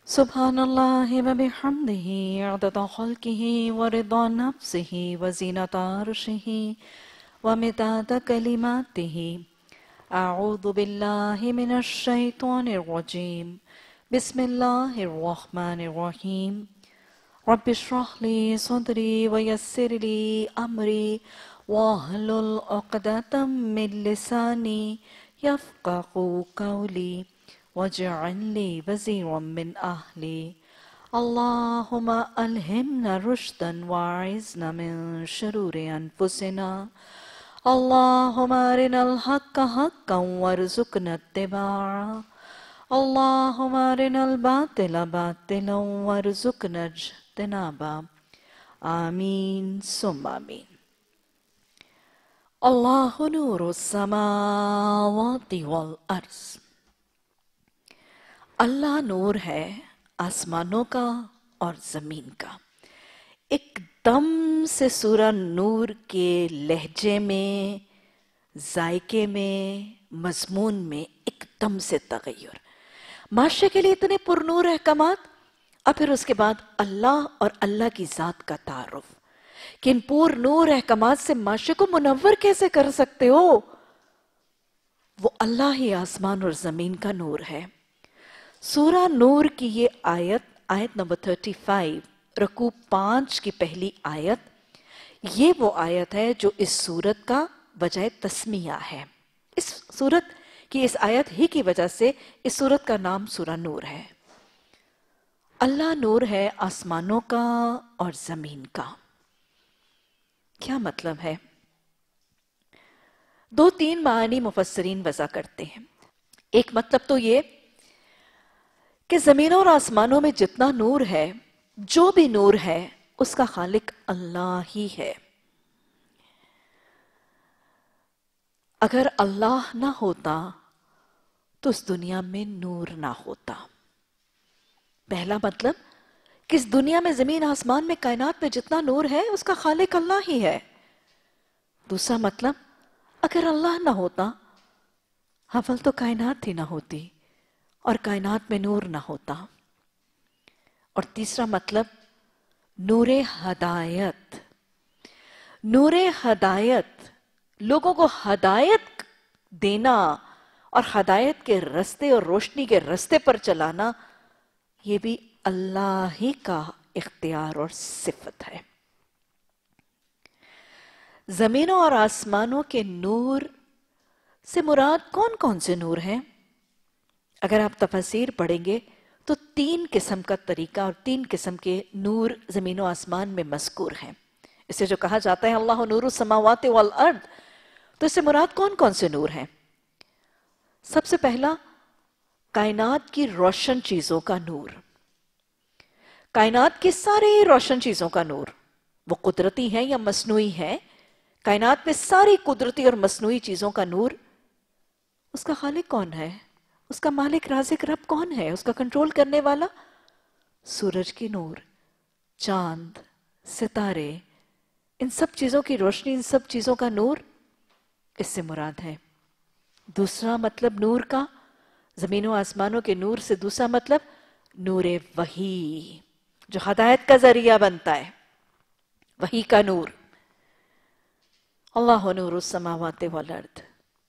Subhanallah wa bihamdihi adada khalqihi wa rida nafsihi wa zinata arshihi wa midada kalimatihi. A'udhu billahi minash shaitanir rajim. Bismillahir rahmanir rahim. Rabbi shrah li sadri wa yassir li amri wahlul 'uqdatam min lisani yafqahu qawli. واجعل لي وزيرا من أهلي اللهم ألهمنا رشدا وأعذنا من شرور أنفسنا اللهم أرنا الحق حقا وارزقنا اتباعه اللهم أرنا الباطل باطلا وارزقنا اجتنابه آمين ثم آمين الله نور السماوات والأرض اللہ نور ہے آسمانوں کا اور زمین کا۔ ایک دم سے سورہ نور کے لہجے میں، ذائقے میں، مضمون میں ایک دم سے تغیر۔ معاشرے کے لیے اتنے پرنور احکامات، اور پھر اس کے بعد اللہ اور اللہ کی ذات کا تعارف کہ ان پرنور احکامات سے معاشرے کو منور کیسے کر سکتے ہو؟ وہ اللہ ہی آسمان اور زمین کا نور ہے۔ سورہ نور کی یہ آیت نمبر 35 رکوع 5 کی پہلی آیت، یہ وہ آیت ہے جو اس سورت کا وجہ تسمیہ ہے۔ اس سورت کی اس آیت ہی کی وجہ سے اس سورت کا نام سورہ نور ہے۔ اللہ نور ہے آسمانوں کا اور زمین کا۔ کیا مطلب ہے؟ دو تین معنی مفسرین وضع کرتے ہیں۔ ایک مطلب تو یہ کہ زمینوں اور آسمانوں میں جتنا نور ہے، جو بھی نور ہے، اس کا خالق اللہ ہی ہے۔ اگر اللہ نہ ہوتا تو اس دنیا میں نور نہ ہوتا۔ پہلا مطلب کہ اس دنیا میں زمین آسمان میں کائنات میں جتنا نور ہے اس کا خالق اللہ ہی ہے۔ دوسرا مطلب اگر اللہ نہ ہوتا اول تو کائنات ہی نہ ہوتی اور کائنات میں نور نہ ہوتا۔ اور تیسرا مطلب نور ہدایت۔ نور ہدایت، لوگوں کو ہدایت دینا اور ہدایت کے رستے اور روشنی کے رستے پر چلانا، یہ بھی اللہ ہی کا اختیار اور صفت ہے۔ زمینوں اور آسمانوں کے نور سے مراد کون کون سے نور ہیں؟ اگر آپ تفاسیر پڑھیں گے تو 3 قسم کا طریقہ اور 3 قسم کے نور زمین و آسمان میں مذکور ہیں۔ اسے جو کہا جاتا ہے اللہ نور السماوات والارض، تو اس سے مراد کون کون سے نور ہیں؟ سب سے پہلا کائنات کی روشن چیزوں کا نور۔ کائنات کی ساری روشن چیزوں کا نور، وہ قدرتی ہے یا مصنوعی ہے، کائنات میں ساری قدرتی اور مصنوعی چیزوں کا نور، اس کا خالق کون ہے؟ اس کا مالک رازق رب کون ہے؟ اس کا کنٹرول کرنے والا؟ سورج کی نور، چاند، ستارے، ان سب چیزوں کی روشنی، ان سب چیزوں کا نور اس سے مراد ہے۔ دوسرا مطلب نور کا، زمین و آسمانوں کے نور سے دوسرا مطلب نور وحی، جو ہدایت کا ذریعہ بنتا ہے، وحی کا نور۔ اللہ نور السماوات والارض۔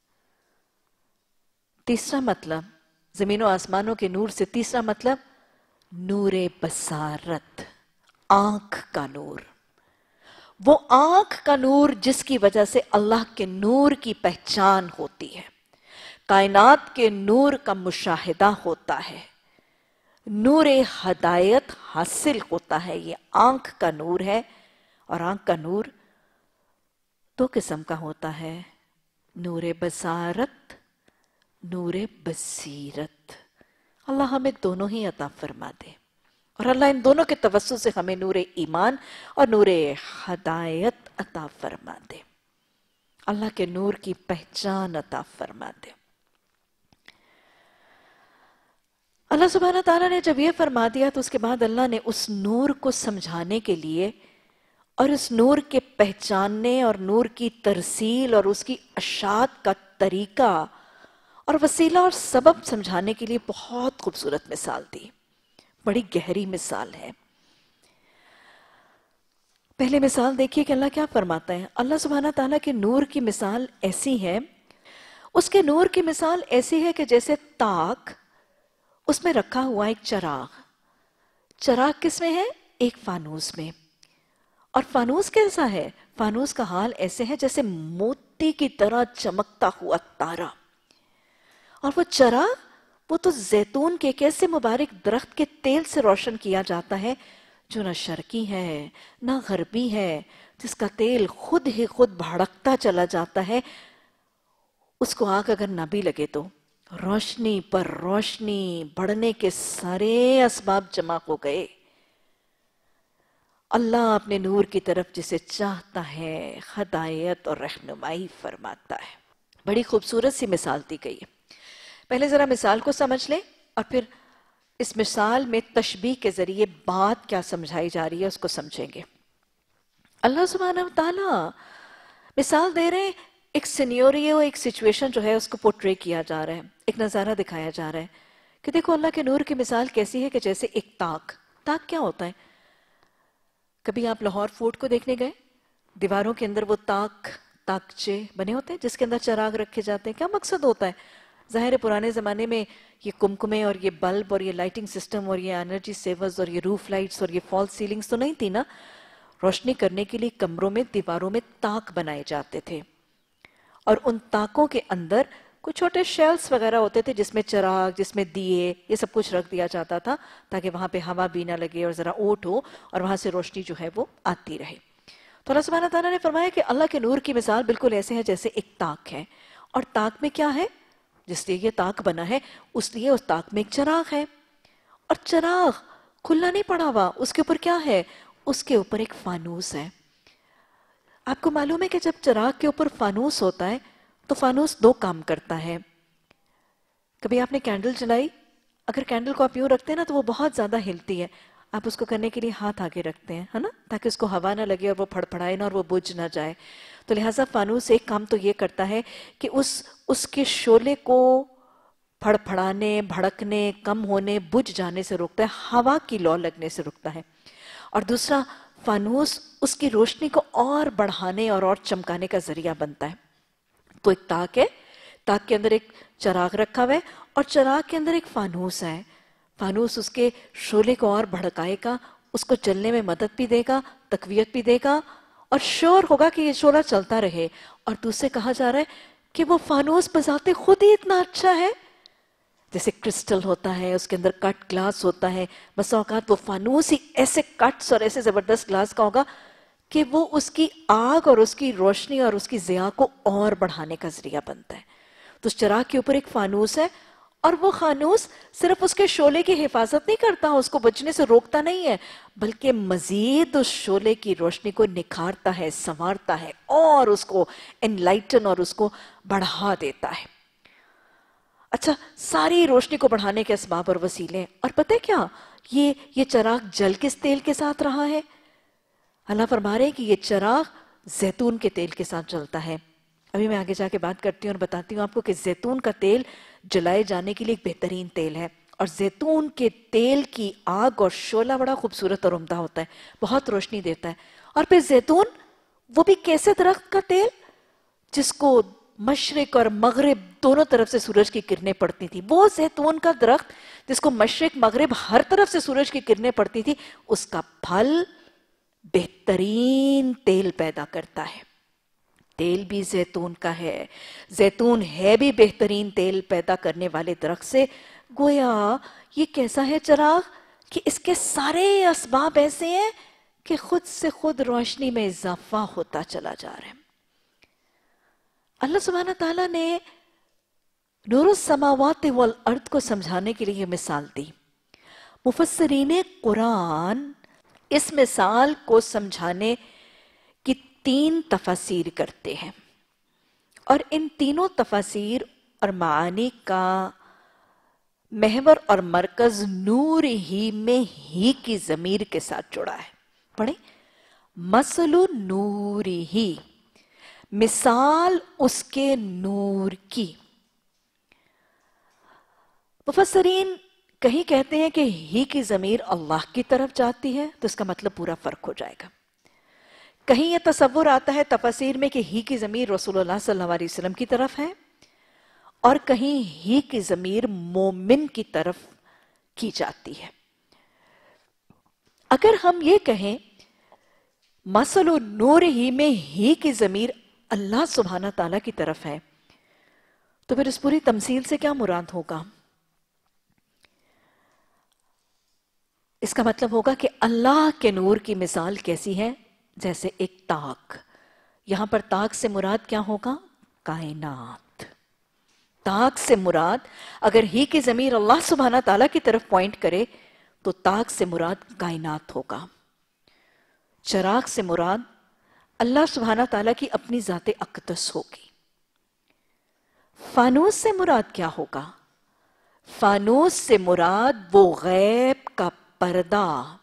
تیسرا مطلب زمین و آسمانوں کے نور سے تیسرا مطلب نور بصارت، آنکھ کا نور۔ وہ آنکھ کا نور جس کی وجہ سے اللہ کے نور کی پہچان ہوتی ہے، کائنات کے نور کا مشاہدہ ہوتا ہے، نور ہدایت حاصل ہوتا ہے۔ یہ آنکھ کا نور ہے، اور آنکھ کا نور 2 قسم کا ہوتا ہے، نور بصارت، نور بصیرت۔ اللہ ہمیں دونوں ہی عطا فرما دے، اور اللہ ان دونوں کے توسط سے ہمیں نور ایمان اور نور ہدایت عطا فرما دے، اللہ کے نور کی پہچان عطا فرما دے۔ اللہ سبحانہ تعالیٰ نے جب یہ فرما دیا تو اس کے بعد اللہ نے اس نور کو سمجھانے کے لیے اور اس نور کے پہچاننے اور نور کی ترسیل اور اس کی اشاعت کا طریقہ اور وسیلہ اور سبب سمجھانے کے لیے بہت خوبصورت مثال دی، بڑی گہری مثال ہے. پہلے مثال دیکھیے کہ اللہ کیا فرماتا ہے. اللہ سبحانہ تعالیٰ کے نور کی مثال ایسی ہے، اس کے نور کی مثال ایسی ہے کہ جیسے تاک، اس میں رکھا ہوا ایک چراغ. چراغ کس میں ہے؟ ایک فانوس میں. اور فانوس کیسا ہے؟ فانوس کا حال ایسے ہے جیسے موتی کی طرح چمکتا ہوا تارا. اور وہ چراغ، وہ تو زیتون کے ایک ایسے مبارک درخت کے تیل سے روشن کیا جاتا ہے جو نہ شرقی ہے نہ غربی ہے، جس کا تیل خود ہی خود بھڑکتا چلا جاتا ہے. اس کو آگ اگر نہ بھی لگے تو روشنی پر روشنی بڑھنے کے سارے اسباب جمع ہو گئے. اللہ اپنے نور کی طرف جسے چاہتا ہے ہدایت اور رہنمائی فرماتا ہے. بڑی خوبصورت سی مثال دی گئی ہے. پہلے ذرا مثال کو سمجھ لیں اور پھر اس مثال میں تشبیہ کے ذریعے بات کیا سمجھائی جا رہی ہے اس کو سمجھیں گے. اللہ سبحانہ وتعالی مثال دے رہے ہیں، ایک سینیوریو، ایک سچویشن جو ہے اس کو پورٹرے کیا جا رہا ہے، ایک نظارہ دکھایا جا رہا ہے کہ دیکھو اللہ کے نور کی مثال کیسی ہے کہ جیسے ایک تاک. تاک کیا ہوتا ہے؟ کبھی آپ لاہور فورٹ کو دیکھنے گئے؟ دیواروں کے اندر وہ تاکچے بنے ہوتے ہیں جس کے اندر چراغ رکھے جاتے ہیں. کیا مقصد ہوتا ہے؟ ظاہر ہے پرانے زمانے میں یہ کمکمے اور یہ بلب اور یہ لائٹنگ سسٹم اور یہ انرجی سیورز اور یہ روف لائٹس اور یہ فال سیلنگز تو نہیں تھی نا. روشنی کرنے کے لیے کمروں میں دیواروں میں تاک بنائے جاتے تھے اور ان تاکوں کے اندر کچھ چھوٹے شیلز وغیرہ ہوتے تھے جس میں چراغ، جس میں دیے، یہ سب کچھ رکھ دیا جاتا تھا تاکہ وہاں پہ ہوا بھی نہ لگے اور ذرا اوٹ ہو اور وہاں سے روشنی جو ہے وہ آتی رہے. تو اللہ سبحانہ تعالیٰ نے فرمایا کہ اللہ کے نور کی مثال بالکل ایسے ہے جیسے ایک تاک ہے. اور تاک میں کیا ہے؟ جس لیے یہ تاک بنا ہے اس لیے اس تاک میں ایک چراغ ہے. اور چراغ کھلا نہیں پڑا ہوا، اس کے اوپر کیا ہے؟ اس کے اوپر ایک فانوس ہے. آپ کو معلوم ہے کہ جب چراغ کے اوپر فانوس ہوتا ہے تو فانوس دو کام کرتا ہے. کبھی آپ نے کینڈل جلائی؟ اگر کینڈل کو آپ یوں رکھتے ہیں نا تو وہ بہت زیادہ ہلتی ہے. آپ اس کو کرنے کے لیے ہاتھ آگے رکھتے ہیں ہے نا، تاکہ اس کو ہوا نہ لگے اور وہ پھڑ پھڑائے نہ اور وہ بجھ نہ جائے. تو لہٰذا فانوس ایک کام تو یہ کرتا ہے کہ اس کے شعلے کو پھڑ پھڑانے، بھڑکنے، کم ہونے، بجھ جانے سے روکتا ہے، ہوا کی لو لگنے سے روکتا ہے. اور دوسرا، فانوس اس کی روشنی کو اور بڑھانے اور چمکانے کا ذریعہ بنتا ہے. تو ایک تاک ہے، تاک کے اندر ایک چراغ رکھا ہوا ہے اور چراغ کے اندر ایک فانوس ہے. فانوس اس کے شعلے کو اور بھڑکائے گا، اس کو چلنے میں مدد بھی دے گا، تقویت بھی دے گا اور شور ہوگا کہ یہ شعلہ چلتا رہے. اور دوسرے کہا جا رہا ہے کہ وہ فانوس بذات خود ہی اتنا اچھا ہے، جیسے کرسٹل ہوتا ہے اس کے اندر کٹ گلاس ہوتا ہے، بس اوقات وہ فانوس ہی ایسے کٹس اور ایسے زبردست گلاس کا ہوگا کہ وہ اس کی آگ اور اس کی روشنی اور اس کی ضیاء کو اور بڑھانے کا ذریعہ بنتا ہے. تو اس چراغ کے اوپر ایک فانوس ہے اور وہ فانوس صرف اس کے شعلے کی حفاظت نہیں کرتا، اس کو بجھنے سے روکتا نہیں ہے، بلکہ مزید اس شعلے کی روشنی کو نکھارتا ہے، سنوارتا ہے اور اس کو انلائٹن اور اس کو بڑھا دیتا ہے. اچھا، ساری روشنی کو بڑھانے کے اسباب اور وسیلے. اور پتہ ہے کیا؟ یہ چراغ جل کس تیل کے ساتھ رہا ہے؟ اللہ فرما رہے ہیں کہ یہ چراغ زیتون کے تیل کے ساتھ جلتا ہے. ابھی میں آگے جا کے بات کرتی ہوں اور بتاتی ہوں آپ کو کہ زیتون کا تیل جلائے جانے کے لیے ایک بہترین تیل ہے. اور زیتون کے تیل کی آگ اور شعلہ بڑا خوبصورت اور عمدہ ہوتا ہے، بہت روشنی دیتا ہے. اور پھر زیتون، وہ بھی کیسے درخت کا تیل جس کو مشرق اور مغرب دونوں طرف سے سورج کی کرنیں پڑتی تھی. وہ زیتون کا درخت جس کو مشرق مغرب ہر طرف سے سورج کی کرنیں پڑتی تھی، اس کا پھل بہترین تیل پیدا کرتا ہے. تیل بھی زیتون کا ہے، زیتون ہے بھی بہترین تیل پیدا کرنے والے درخت سے. گویا یہ کیسا ہے چراغ کہ اس کے سارے اسباب ایسے ہیں کہ خود سے خود روشنی میں اضافہ ہوتا چلا جا رہا ہے. اللہ سبحانہ تعالیٰ نے نور السماوات والارض کو سمجھانے کے لیے یہ مثال دی. مفسرین قرآن اس مثال کو سمجھانے کی 3 تفاسیر کرتے ہیں اور ان تینوں تفاسیر اور معانی کا محور اور مرکز نور ہی میں ہی کی ضمیر کے ساتھ جڑا ہے. پڑھیں، مثل نور ہی، مثال اس کے نور کی. مفسرین کہیں کہتے ہیں کہ ہی کی ضمیر اللہ کی طرف جاتی ہے تو اس کا مطلب پورا فرق ہو جائے گا. کہیں یہ تصور آتا ہے تفاسیر میں کہ ہی کی ضمیر رسول اللہ صلی اللہ علیہ وسلم کی طرف ہے، اور کہیں ہی کی ضمیر مومن کی طرف کی جاتی ہے. اگر ہم یہ کہیں مثل نور ہی میں ہی کی ضمیر اللہ سبحانہ تعالیٰ کی طرف ہے تو پھر اس پوری تمثیل سے کیا مراد ہوگا؟ اس کا مطلب ہوگا کہ اللہ کے نور کی مثال کیسی ہے؟ جیسے ایک تاک. یہاں پر تاک سے مراد کیا ہوگا؟ کائنات. تاک سے مراد اگر ہی کی ضمیر اللہ سبحانہ تعالیٰ کی طرف پوائنٹ کرے تو تاک سے مراد کائنات ہوگا. چراغ سے مراد اللہ سبحانہ تعالیٰ کی اپنی ذات اقدس ہوگی. فانوس سے مراد کیا ہوگا؟ فانوس سے مراد وہ غیب کا پردہ.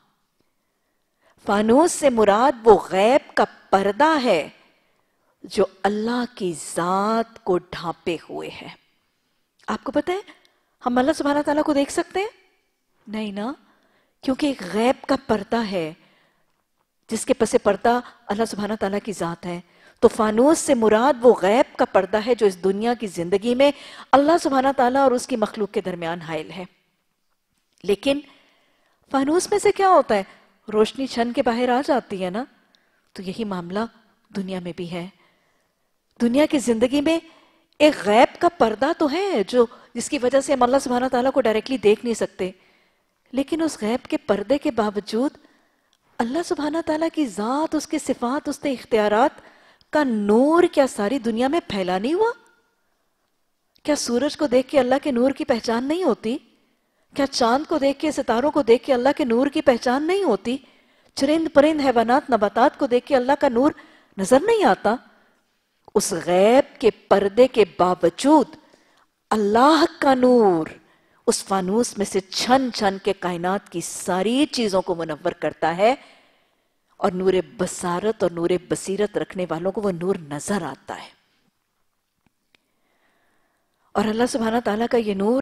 فانوس سے مراد وہ غیب کا پردہ ہے جو اللہ کی ذات کو ڈھانپے ہوئے ہے. آپ کو پتہ ہے ہم اللہ سبحانہ تعالیٰ کو دیکھ سکتے ہیں؟ نہیں نا، کیونکہ ایک غیب کا پردہ ہے جس کے پس پردہ اللہ سبحانہ تعالیٰ کی ذات ہے. تو فانوس سے مراد وہ غیب کا پردہ ہے جو اس دنیا کی زندگی میں اللہ سبحانہ تعالیٰ اور اس کی مخلوق کے درمیان حائل ہے. لیکن فانوس میں سے کیا ہوتا ہے؟ روشنی چھن کے باہر آ جاتی ہے نا. تو یہی معاملہ دنیا میں بھی ہے. دنیا کی زندگی میں ایک غیب کا پردہ تو ہے جس کی وجہ سے ہم اللہ سبحانہ تعالیٰ کو ڈائریکٹلی دیکھ نہیں سکتے، لیکن اس غیب کے پردے کے باوجود اللہ سبحانہ تعالیٰ کی ذات، اس کے صفات، اس کے اختیارات کا نور کیا ساری دنیا میں پھیلا نہیں ہوا؟ کیا سورج کو دیکھ کے اللہ کے نور کی پہچان نہیں ہوتی؟ کیا چاند کو دیکھ کے، ستاروں کو دیکھ کے اللہ کے نور کی پہچان نہیں ہوتی؟ چرند پرند حیوانات نباتات کو دیکھ کے اللہ کا نور نظر نہیں آتا؟ اس غیب کے پردے کے باوجود اللہ کا نور اس فانوس میں سے چھن چھن کے کائنات کی ساری چیزوں کو منور کرتا ہے، اور نور بصارت اور نور بصیرت رکھنے والوں کو وہ نور نظر آتا ہے. اور اللہ سبحانہ تعالیٰ کا یہ نور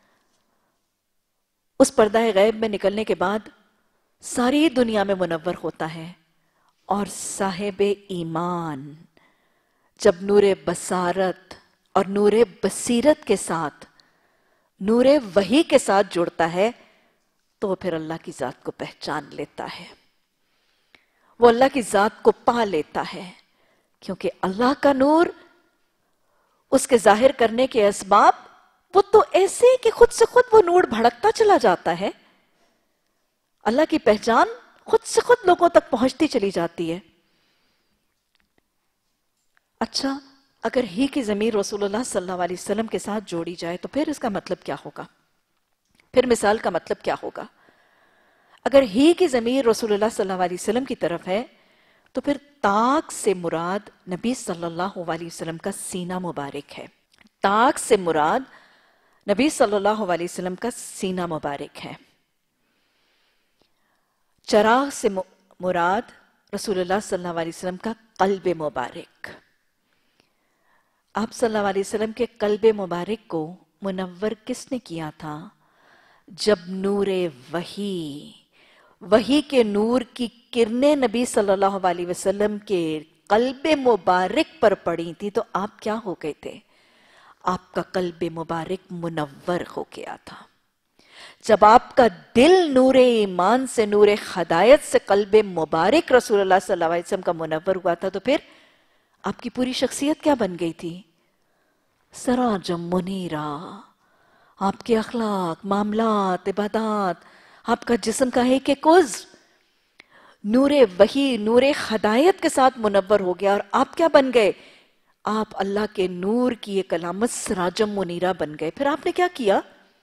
اس پردہ غیب میں نکلنے کے بعد ساری دنیا میں منور ہوتا ہے، اور صاحب ایمان جب نور بصارت اور نور بصیرت کے ساتھ نور وحی کے ساتھ جڑتا ہے تو وہ پھر اللہ کی ذات کو پہچان لیتا ہے، وہ اللہ کی ذات کو پا لیتا ہے. کیونکہ اللہ کا نور، اس کے ظاہر کرنے کے اسباب وہ تو ایسے کہ خود سے خود وہ نور بھڑکتا چلا جاتا ہے. اللہ کی پہچان خود سے خود لوگوں تک پہنچتی چلی جاتی ہے. اچھا، اگر ہی کی ضمیر رسول اللہ صلی اللہ علیہ وسلم کے ساتھ جوڑی جائے تو پھر اس کا مطلب کیا ہوگا؟ پھر مثال کا مطلب کیا ہوگا؟ اگر ہی کی ضمیر رسول اللہ صلی اللہ علیہ وسلم کی طرف ہے تو پھر تاک سے مراد نبی صلی اللہ علیہ وسلم کا سینہ مبارک ہے. تاک سے مراد نبی صلی اللہ علیہ وسلم کا سینہ مبارک ہے. چراغ سے مراد رسول اللہ صلی اللہ علیہ وسلم کا قلب مبارک. آپ صلی اللہ علیہ وسلم کے قلب مبارک کو منور کس نے کیا تھا؟ جب نور وحی کے نور کی کرنیں نبی صلی اللہ علیہ وسلم کے قلب مبارک پر پڑی تھی تو آپ کیا ہو گئے تھے؟ آپ کا قلب مبارک منور ہو گیا تھا. جب آپ کا دل نور ایمان سے، نور ہدایت سے قلب مبارک رسول اللہ صلی اللہ علیہ وسلم کا منور ہوا تھا تو پھر آپ کی پوری شخصیت کیا بن گئی تھی؟ سراجم منیرہ. آپ کے اخلاق، معاملات، عبادات، آپ کا جسم کا ایک ایک عضو نور وحی، نور ہدایت کے ساتھ منور ہو گیا، اور آپ کیا بن گئے؟ آپ اللہ کے نور کی ایک علامت سراجم منیرہ بن گئے. پھر آپ نے کیا کیا؟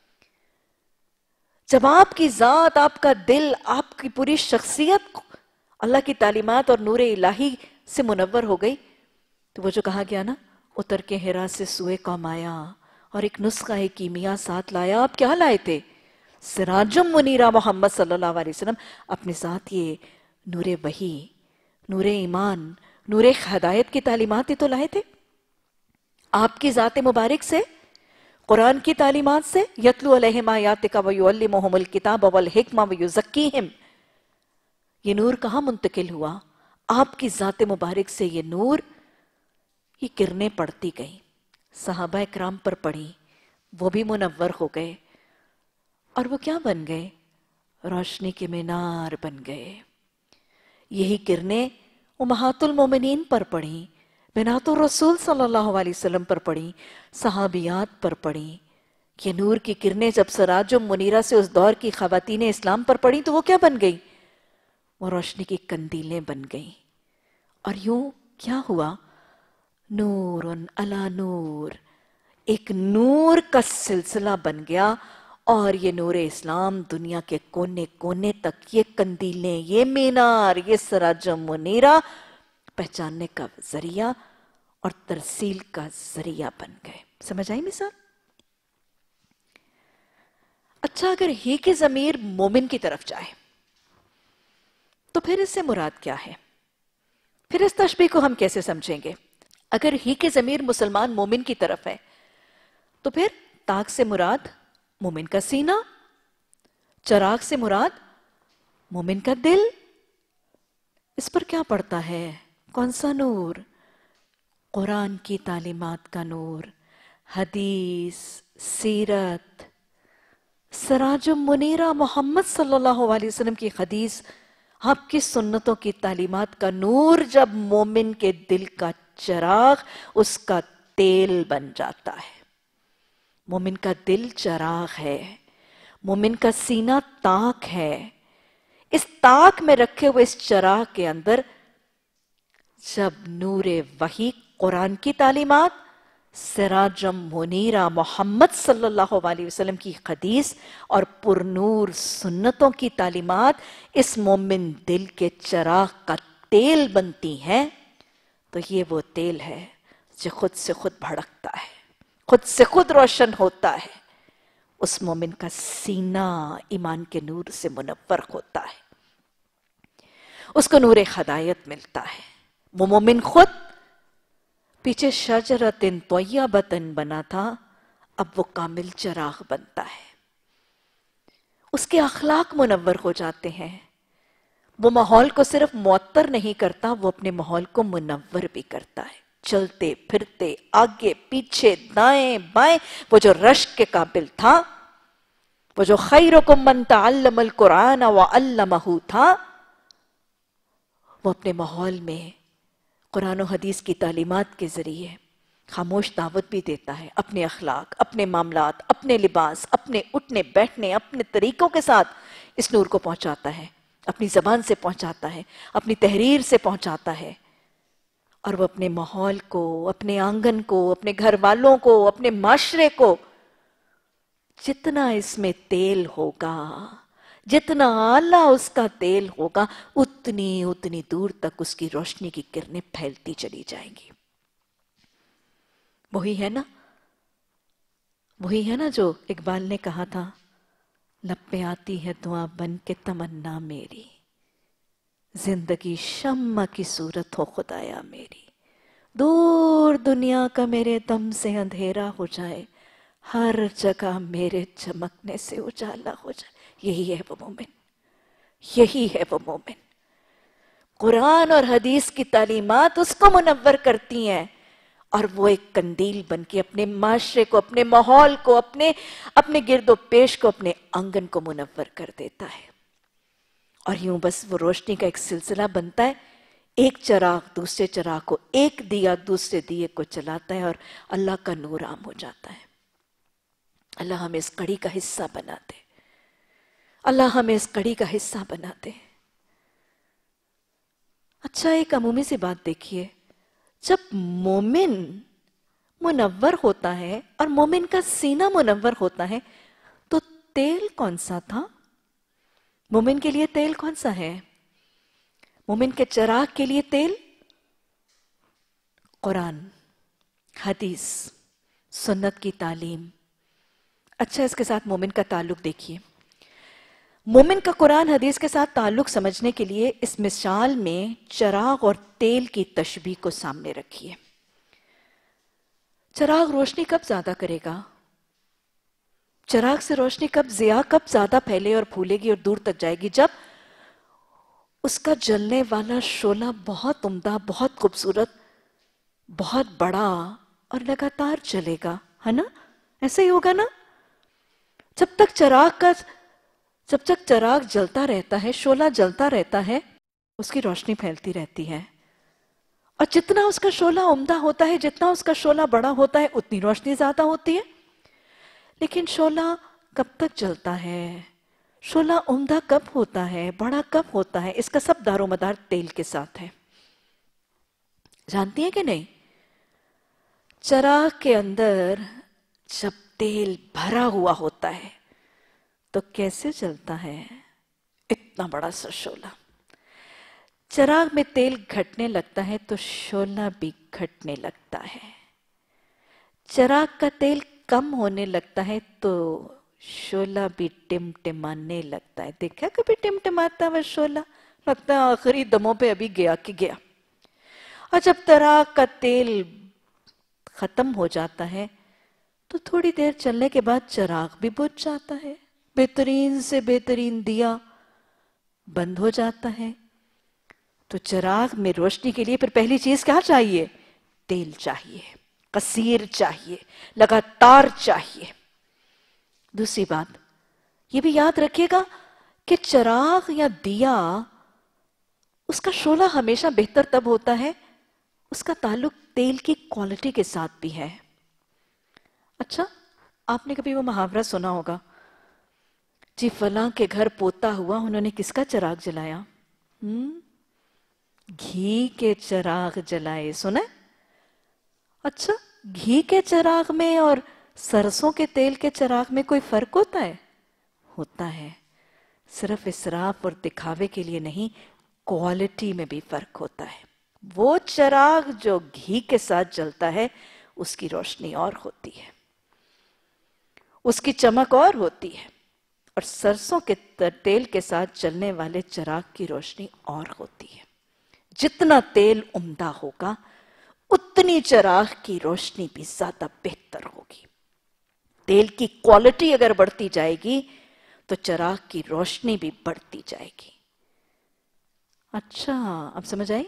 جب آپ کی ذات، آپ کا دل، آپ کی پوری شخصیت اللہ کی تعلیمات اور نور الہی سے منور ہو گئی تو وہ جو کہا گیا نا، اتر کے ہرا سے سوئے قوم آیا اور ایک نسخہ کیمیا ساتھ لایا. آپ کیا لائے تھے؟ سراجم منیرہ محمد صلی اللہ علیہ وسلم. اپنے ساتھ یہ نور وحی، نور ایمان، نور ہدایت کی تعلیمات ہی تو لائے تھے. آپ کی ذات مبارک سے قرآن کی تعلیمات سے، یتلو علیہم آیاتک ویعلمہم الکتاب والحکمہ ویزکیہم، یہ نور کہاں منتقل ہوا؟ آپ کی ذات مبارک سے یہ نور، یہ کرنیں پڑتی گئیں، صحابہ اکرام پر پڑی، وہ بھی منور ہو گئے، اور وہ کیا بن گئے؟ روشنی کے مینار بن گئے۔ یہی کرنیں امہات المومنین پر پڑیں، بنات الرسول صلی اللہ علیہ وسلم پر پڑیں، صحابیات پر پڑیں۔ یہ نور کی کرنیں جب سراج منیرہ سے اس دور کی خواتین اسلام پر پڑیں تو وہ کیا بن گئی؟ وہ روشنی کی قندیلیں بن گئیں، اور یوں کیا ہوا؟ نور علی نور، ایک نور کا سلسلہ بن گیا، اور یہ نور اسلام دنیا کے کونے کونے تک، یہ قندیلیں، یہ مینار، یہ سراج منیرہ پہچاننے کا ذریعہ اور ترسیل کا ذریعہ بن گئے۔ سمجھ آئی مثال؟ اچھا، اگر ہی کی ضمیر مومن کی طرف جائے تو پھر اس سے مراد کیا ہے؟ پھر اس تشبیہ کو ہم کیسے سمجھیں گے؟ اگر ہی کی ضمیر مسلمان مومن کی طرف ہے تو پھر طاق سے مراد مومن کا سینہ، چراغ سے مراد مومن کا دل۔ اس پر کیا پڑتا ہے؟ کون سا نور؟ قرآن کی تعلیمات کا نور، حدیث، سیرت، سراج منیرہ محمد صلی اللہ علیہ وسلم کی حدیث، آپ کی سنتوں کی تعلیمات کا نور جب مومن کے دل کا چراغ، اس کا تیل بن جاتا ہے۔ مومن کا دل چراغ ہے، مومن کا سینہ طاق ہے۔ اس طاق میں رکھے ہوئے اس چراغ کے اندر جب نور وحی قرآن کی تعلیمات، سراج منیرہ محمد صلی اللہ علیہ وسلم کی حدیث اور پر نور سنتوں کی تعلیمات اس مومن دل کے چراغ کا تیل بنتی ہیں، تو یہ وہ تیل ہے جو خود سے خود بھڑکتا ہے، خود سے خود روشن ہوتا ہے۔ اس مومن کا سینہ ایمان کے نور سے منور ہوتا ہے، اس کو نور ہدایت ملتا ہے۔ وہ مومن خود پیچھے شجرۃ طیبۃ بنا تھا، اب وہ کامل چراغ بنتا ہے۔ اس کے اخلاق منور ہو جاتے ہیں، وہ ماحول کو صرف معطر نہیں کرتا، وہ اپنے ماحول کو منور بھی کرتا ہے۔ چلتے پھرتے، آگے پیچھے، دائیں بائیں، وہ جو رشک کے قابل تھا، وہ جو خیرکم من تعلم القرآن وعلمہ تھا، وہ اپنے ماحول میں قرآن و حدیث کی تعلیمات کے ذریعے خاموش دعوت بھی دیتا ہے، اپنے اخلاق، اپنے معاملات، اپنے لباس، اپنے اٹھنے بیٹھنے، اپنے طریقوں کے ساتھ اس نور کو پہنچاتا ہے، اپنی زبان سے پہنچاتا ہے، اپنی تحریر سے پہنچاتا ہے، اور وہ اپنے ماحول کو، اپنے آنگن کو، اپنے گھر والوں کو، اپنے معاشرے کو، جتنا اس میں تیل ہوگا، جتنا اعلیٰ اس کا تیل ہوگا، اتنی دور تک اس کی روشنی کی کرنیں پھیلتی چلی جائیں گی۔ وہی ہے نا جو اقبال نے کہا تھا، لب پہ آتی ہے دعا بن کے تمنا میری، زندگی شمع کی صورت ہو خدایا میری، دور دنیا کا میرے دم سے اندھیرا ہو جائے، ہر جگہ میرے چمکنے سے اجالا ہو جائے۔ یہی ہے وہ مومن، یہی ہے وہ مومن۔ قرآن اور حدیث کی تعلیمات اس کو منور کرتی ہیں، اور وہ ایک قندیل بن کے اپنے معاشرے کو، اپنے ماحول کو، اپنے گرد و پیش کو، اپنے آنگن کو منور کر دیتا ہے۔ اور یوں بس وہ روشنی کا ایک سلسلہ بنتا ہے، ایک چراغ دوسرے چراغ کو، ایک دیا دوسرے دیے کو چلاتا ہے، اور اللہ کا نور عام ہو جاتا ہے۔ اللہ ہمیں اس کڑی کا حصہ بنا دے، اللہ ہمیں اس کڑی کا حصہ بنا دے۔ اچھا، ایک عمومی سی بات دیکھیے، جب مومن منور ہوتا ہے اور مومن کا سینہ منور ہوتا ہے تو تیل کون سا تھا؟ مومن کے لیے تیل کون سا ہے؟ مومن کے چراغ کے لیے تیل قرآن، حدیث، سنت کی تعلیم۔ اچھا، اس کے ساتھ مومن کا تعلق دیکھیے۔ مومن کا قرآن حدیث کے ساتھ تعلق سمجھنے کے لیے اس مثال میں چراغ اور تیل کی تشبیہ کو سامنے رکھیے۔ چراغ روشنی کب زیادہ کرے گا؟ चिराग से रोशनी कब ज्यादा फैले और फूलेगी और दूर तक जाएगी? जब उसका जलने वाला शोला बहुत उम्दा, बहुत खूबसूरत, बहुत बड़ा और लगातार चलेगा, है ना? ऐसे ही होगा ना? जब तक चिराग जलता रहता है, शोला जलता रहता है, उसकी रोशनी फैलती रहती है। और जितना उसका शोला उम्दा होता है, जितना उसका शोला बड़ा होता है, उतनी रोशनी ज्यादा होती है। लेकिन शोला कब तक जलता है? शोला उम्दा कब होता है, बड़ा कब होता है? इसका सब दारोमदार तेल के साथ है। जानती है कि नहीं? चिराग के अंदर जब तेल भरा हुआ होता है तो कैसे जलता है इतना बड़ा सा शोला? चिराग में तेल घटने लगता है तो शोला भी घटने लगता है। चिराग का तेल कम होने लगता है तो शोला भी टिमटिमाने लगता है। देखा कभी टिमटिमाता हुआ शोला? लगता है आखिरी दमों पे अभी गया कि गया। और जब चिराग का तेल खत्म हो जाता है तो थोड़ी देर चलने के बाद चिराग भी बुझ जाता है। बेहतरीन से बेहतरीन दिया बंद हो जाता है। तो चिराग में रोशनी के लिए फिर पहली चीज क्या चाहिए? तेल चाहिए, कसीर चाहिए, लगातार चाहिए। दूसरी बात ये भी याद रखिएगा कि चिराग या दिया, उसका शोला हमेशा बेहतर तब होता है, उसका ताल्लुक तेल की क्वालिटी के साथ भी है। अच्छा, आपने कभी वो मुहावरा सुना होगा, जी फलां के घर पोता हुआ, उन्होंने किसका चिराग जलाया? घी के चिराग जलाए। सुना? अच्छा, घी के चिराग में और सरसों के तेल के चिराग में कोई फर्क होता है? होता है। सिर्फ इसराफ और दिखावे के लिए नहीं, क्वालिटी में भी फर्क होता है। वो चिराग जो घी के साथ जलता है उसकी रोशनी और होती है, उसकी चमक और होती है, और सरसों के तेल के साथ जलने वाले चिराग की रोशनी और होती है। जितना तेल उम्दा होगा उतनी चिराग की रोशनी भी ज्यादा बेहतर होगी। तेल की क्वालिटी अगर बढ़ती जाएगी तो चिराग की रोशनी भी बढ़ती जाएगी। अच्छा, अब समझ आई?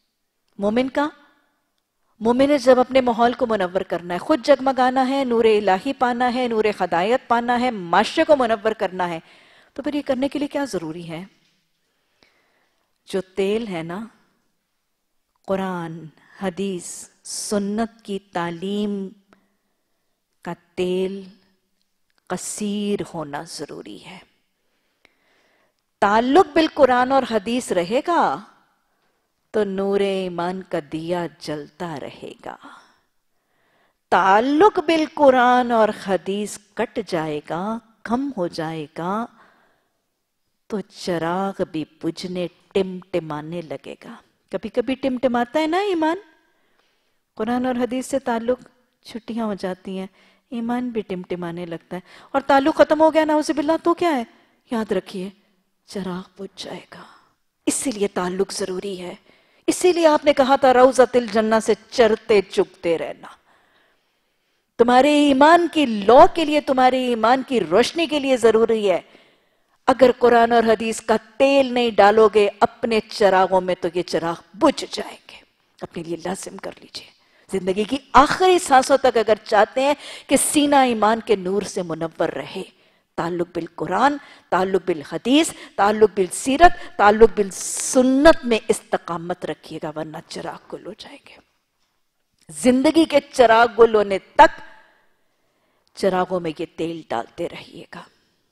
मोमिन ने जब अपने माहौल को मुनव्वर करना है, खुद जगमगाना है, नूर इलाही पाना है, नूर हदायत पाना है, माशरे को मुनव्वर करना है, तो फिर ये करने के लिए क्या जरूरी है? जो तेल है ना, कुरान, हदीस, सुन्नत की तालीम का तेल कसीर होना जरूरी है। ताल्लुक बिल कुरान और हदीस रहेगा तो नूरे ईमान का दिया जलता रहेगा। ताल्लुक बिल कुरान और हदीस कट जाएगा, कम हो जाएगा, तो चिराग भी बुझने टिमटिमाने लगेगा। कभी कभी टिमटिमाता है ना ईमान। कुरान और हदीस से ताल्लुक, छुट्टियां हो जाती हैं, ईमान भी टिमटिमाने लगता है। और ताल्लुक खत्म हो गया ना उसे बिल्ला, तो क्या है? याद रखिए, चिराग बुझ जाएगा। इसीलिए ताल्लुक जरूरी है। इसीलिए आपने कहा था रौज़तिल जन्नह से चरते चुगते रहना। तुम्हारे ईमान की लौ के लिए, तुम्हारे ईमान की रोशनी के लिए जरूरी है। अगर कुरान और हदीस का तेल नहीं डालोगे अपने चिरागों में तो ये चिराग बुझ जाएंगे। अपने लिए लाजिम कर लीजिए। जिंदगी की आखिरी सांसों तक अगर चाहते हैं कि सीना ईमान के नूर से मुनव्वर रहे, ताल्लुक बिल कुरान, ताल्लुक बिल हदीस, ताल्लुक बिल सीरत, ताल्लुक बिल सुन्नत में इस्तकामत रखिएगा, वरना चिराग गुल हो जाएंगे। जिंदगी के चिराग गुल होने तक चिरागों में ये तेल डालते रहिएगा।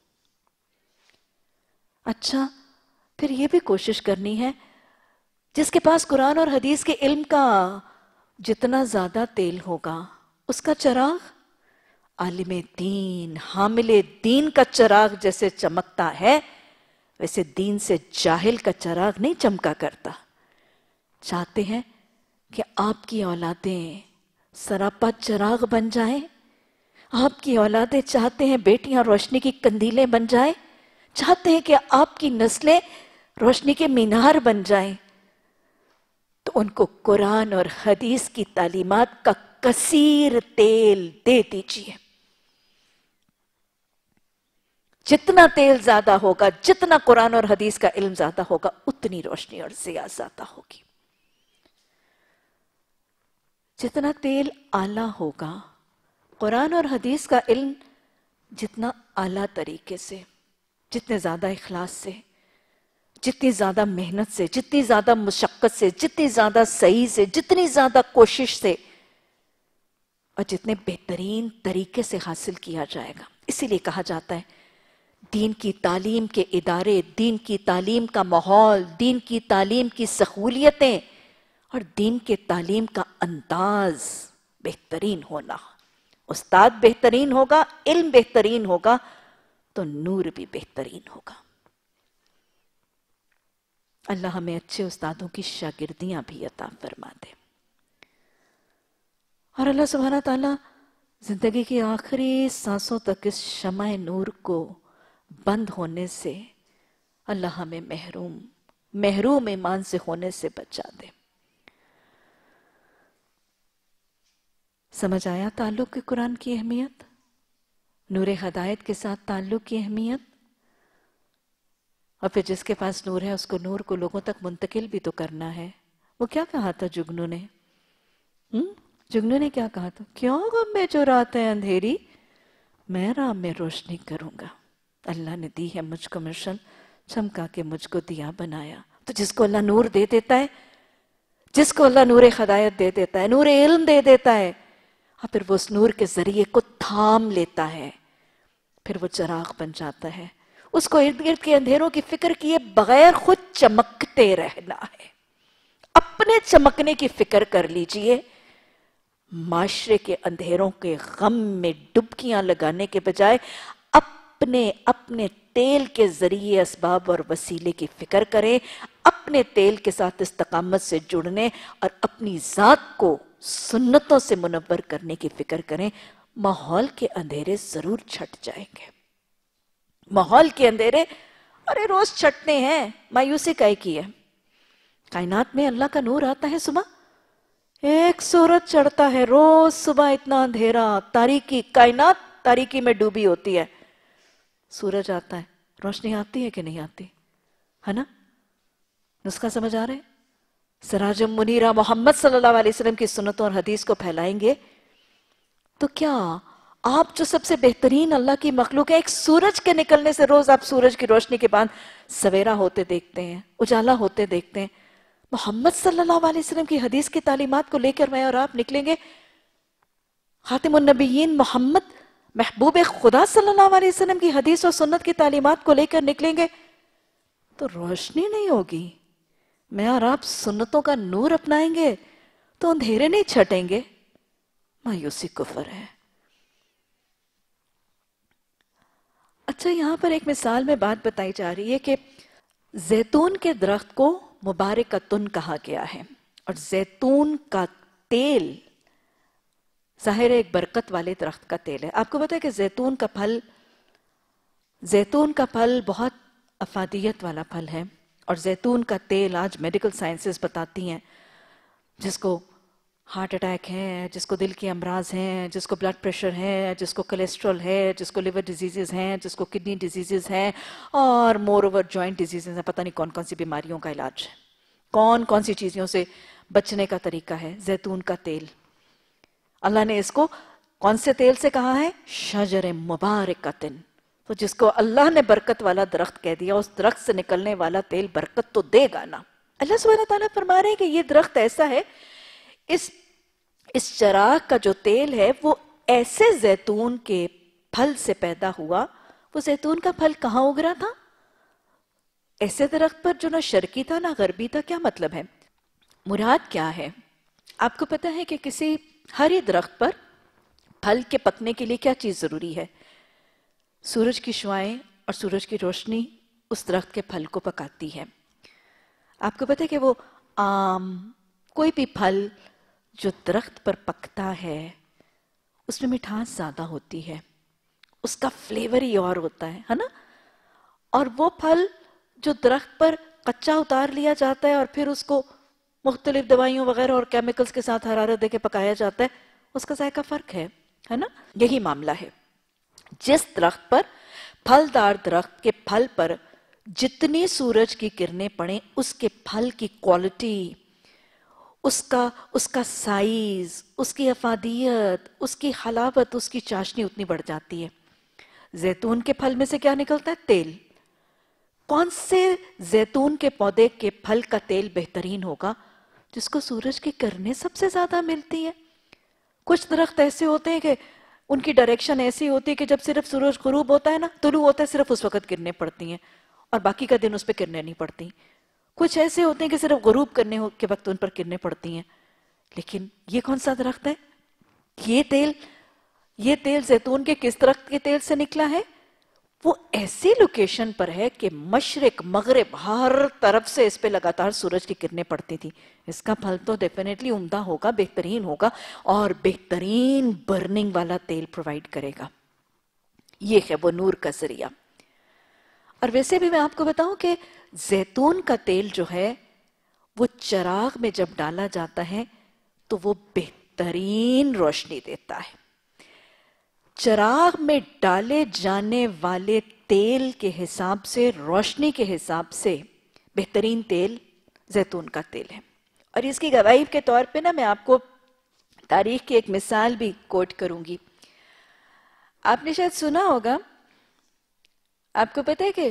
अच्छा, फिर ये भी कोशिश करनी है, जिसके पास कुरान और हदीस के इल्म का जितना ज्यादा तेल होगा उसका चिराग आलिमे दीन, हामिले दीन का चिराग जैसे चमकता है, वैसे दीन से जाहिल का चिराग नहीं चमका करता। चाहते हैं कि आपकी औलादें सरापा चिराग बन जाएं? आपकी औलादें चाहते हैं बेटियां रोशनी की कंदीलें बन जाएं? चाहते हैं कि आपकी नस्लें रोशनी के मीनार बन जाएं? तो उनको कुरान और हदीस की तालीमात का कसीर तेल दे दीजिए। जितना तेल ज्यादा होगा, जितना कुरान और हदीस का इल्म ज्यादा होगा, उतनी रोशनी और ज़िया ज्यादा होगी। जितना तेल आला होगा, कुरान और हदीस का इल्म जितना आला तरीके से, जितने ज्यादा इखलास से, जितनी ज्यादा मेहनत से, जितनी ज्यादा मुशक्कत से, जितनी ज्यादा सही से, जितनी ज्यादा कोशिश से और जितने बेहतरीन तरीके से हासिल किया जाएगा। इसीलिए कहा जाता है दीन की तालीम के इदारे, दीन की तालीम का माहौल, दीन की तालीम की सहूलियतें और दीन के तालीम का अंदाज बेहतरीन होना। उस्ताद बेहतरीन होगा, इल्म बेहतरीन होगा, तो नूर भी बेहतरीन होगा। अल्लाह हमें अच्छे उस्तादों की शागिर्दियां भी अता फरमा दे। और अल्लाह सुब्हाना ताला जिंदगी की आखिरी सांसों तक इस शमाए नूर को बंद होने से अल्लाह हमें महरूम ईमान से होने से बचा दे। समझ आया ताल्लुक के कुरान की अहमियत, नूर हिदायत के साथ ताल्लुक की अहमियत। और फिर जिसके पास नूर है उसको नूर को लोगों तक मुंतकिल भी तो करना है। वो क्या कहा था जुगनू ने? जुगनू ने क्या कहा था? क्यों गम में जो रात है अंधेरी, मैं राम में रोशनी करूंगा। अल्लाह ने दी है मुझको मिशन, चमका के मुझको दिया बनाया। तो जिसको अल्लाह नूर दे देता है, जिसको अल्लाह नूर हिदायत दे देता है, नूर इल्म दे देता है, और फिर वो उस नूर के जरिए को थाम लेता है, फिर वो चिराग बन जाता है। उसको इर्द गिर्द के अंधेरों की फिक्र किए बगैर खुद चमकते रहना है। अपने चमकने की फिक्र कर लीजिए, माशरे के अंधेरों के गम में डुबकियां लगाने के बजाय अपने अपने तेल के जरिए असबाब और वसीले की फिक्र करें, अपने तेल के साथ इस्तकामत से जुड़ने और अपनी जात को सुन्नतों से मुनव्वर करने की फिक्र करें। माहौल के अंधेरे जरूर छट जाएंगे। माहौल के अंधेरे अरे रोज छटते हैं, मायूसी काहे की है। कायनात में अल्लाह का नूर आता है सुबह, एक सूरज चढ़ता है रोज सुबह, इतना अंधेरा, तारीकी, कायनात तारीकी में डूबी होती है, सूरज आता है, रोशनी आती है कि नहीं आती है ना? नुस्खा समझ आ रहे? सिराजुम मुनीरा मोहम्मद सल्लल्लाहु अलैहि वसल्लम की सुन्नतों और हदीस को फैलाएंगे तो क्या आप जो सबसे बेहतरीन अल्लाह की मखलूक है, एक सूरज के निकलने से रोज आप सूरज की रोशनी के बाद सवेरा होते देखते हैं, उजाला होते देखते हैं। मोहम्मद सल्लल्लाहु अलैहि वसल्लम की हदीस की तालीमात को लेकर मैं और आप निकलेंगे, खातिमुन नबिय्यीन मोहम्मद महबूब खुदा सल्लल्लाहु अलैहि वसल्लम की हदीस और सुन्नत की तालीमात को लेकर निकलेंगे तो रोशनी नहीं होगी। मैं और आप सुन्नतों का नूर अपनाएंगे तो अंधेरे नहीं छटेंगे। मायूसी कुफर है। अच्छा, यहां पर एक मिसाल में बात बताई जा रही है कि जैतून के दरख्त को मुबारकतुन कहा गया है और जैतून का तेल जाहिर है एक बरकत वाले दरख्त का तेल है। आपको पता है कि जैतून का फल बहुत अफादियत वाला फल है और जैतून का तेल आज मेडिकल साइंसेस बताती हैं जिसको हार्ट अटैक है, जिसको दिल की अमराज हैं, जिसको ब्लड प्रेशर है, जिसको कोलेस्ट्रॉल है, जिसको लिवर डिजीजेस हैं, जिसको किडनी डिजीजेस हैं और मोर ओवर जॉइंट डिजीजेस हैं, पता नहीं कौन कौन सी बीमारियों का इलाज है, कौन कौन सी चीजों से बचने का तरीका है। जैतून का तेल, अल्लाह ने इसको कौन से तेल से कहा है? शजर मुबारकतिन। तो जिसको अल्लाह ने बरकत वाला दरख्त कह दिया, उस दरख्त से निकलने वाला तेल बरकत तो देगा ना। अल्लाह सुब्हानहू तआला फरमा रहे हैं कि ये दरख्त ऐसा है, इस चराग का जो तेल है वो ऐसे जैतून के फल से पैदा हुआ। वो जैतून का फल कहाँ उग रहा था? ऐसे दरख्त पर जो ना शर्की था ना गरबी था। क्या मतलब है, मुराद क्या है? आपको पता है कि किसी हरी दरख्त पर फल के पकने के लिए क्या चीज जरूरी है? सूरज की शुआएं और सूरज की रोशनी उस दरख्त के फल को पकाती है। आपको पता है कि वो आम, कोई भी फल जो दरख्त पर पकता है उसमें मिठास ज्यादा होती है, उसका फ्लेवर ही और होता है ना? और वो फल जो दरख्त पर कच्चा उतार लिया जाता है और फिर उसको मुख्तलिफ दवाइयों वगैरह और केमिकल्स के साथ हरारत देके पकाया जाता है, उसका जायका फर्क है ना? यही मामला है। जिस दरख्त पर پھلدار درخت کے پھل پر جتنی سورج کی کرنیں پڑیں اس کے پھل کی کوالٹی، اس کا سائز، اس کی افادیت، اس کی حلاوت، اس کی چاشنی اتنی بڑھ جاتی ہے۔ زیتون کے پھل میں سے کیا نکلتا ہے؟ تیل۔ کون سے زیتون کے پودے کے پھل کا تیل بہترین ہوگا؟ جس کو سورج کی کرنیں سب سے زیادہ ملتی ہیں۔ کچھ درخت ایسے ہوتے ہیں کہ ان کی ڈائریکشن ایسی ہوتی ہے کہ جب صرف سورج غروب ہوتا ہے نا، طلوع ہوتا ہے، صرف اس وقت کرنیں پڑتی ہیں اور باقی کا دن اس پہ کرنیں نہیں پڑتی۔ کچھ ایسے ہوتے ہیں کہ صرف غروب کرنے کے وقت ان پر کرنیں پڑتی ہیں۔ لیکن یہ کون سا درخت ہے؟ یہ تیل زیتون کے کس درخت کے تیل سے نکلا ہے؟ وہ ایسی لوکیشن پر ہے کہ مشرق مغرب ہر طرف سے اس پہ لگاتار سورج کی کرنیں پڑتی تھی۔ اس کا پھل تو ڈیفینیٹلی عمدہ ہوگا، بہترین ہوگا اور بہترین برننگ والا تیل پرووائڈ کرے گا۔ یہ ہے وہ نور کا ذریعہ۔ اور ویسے بھی میں آپ کو بتاؤں کہ زیتون کا تیل جو ہے وہ چراغ میں جب ڈالا جاتا ہے تو وہ بہترین روشنی دیتا ہے۔ چراغ میں ڈالے جانے والے تیل کے حساب سے، روشنی کے حساب سے بہترین تیل زیتون کا تیل ہے۔ اور اس کی گواہی کے طور پہ نا میں آپ کو تاریخ کی ایک مثال بھی کوٹ کروں گی۔ آپ نے شاید سنا ہوگا، آپ کو پتہ ہے کہ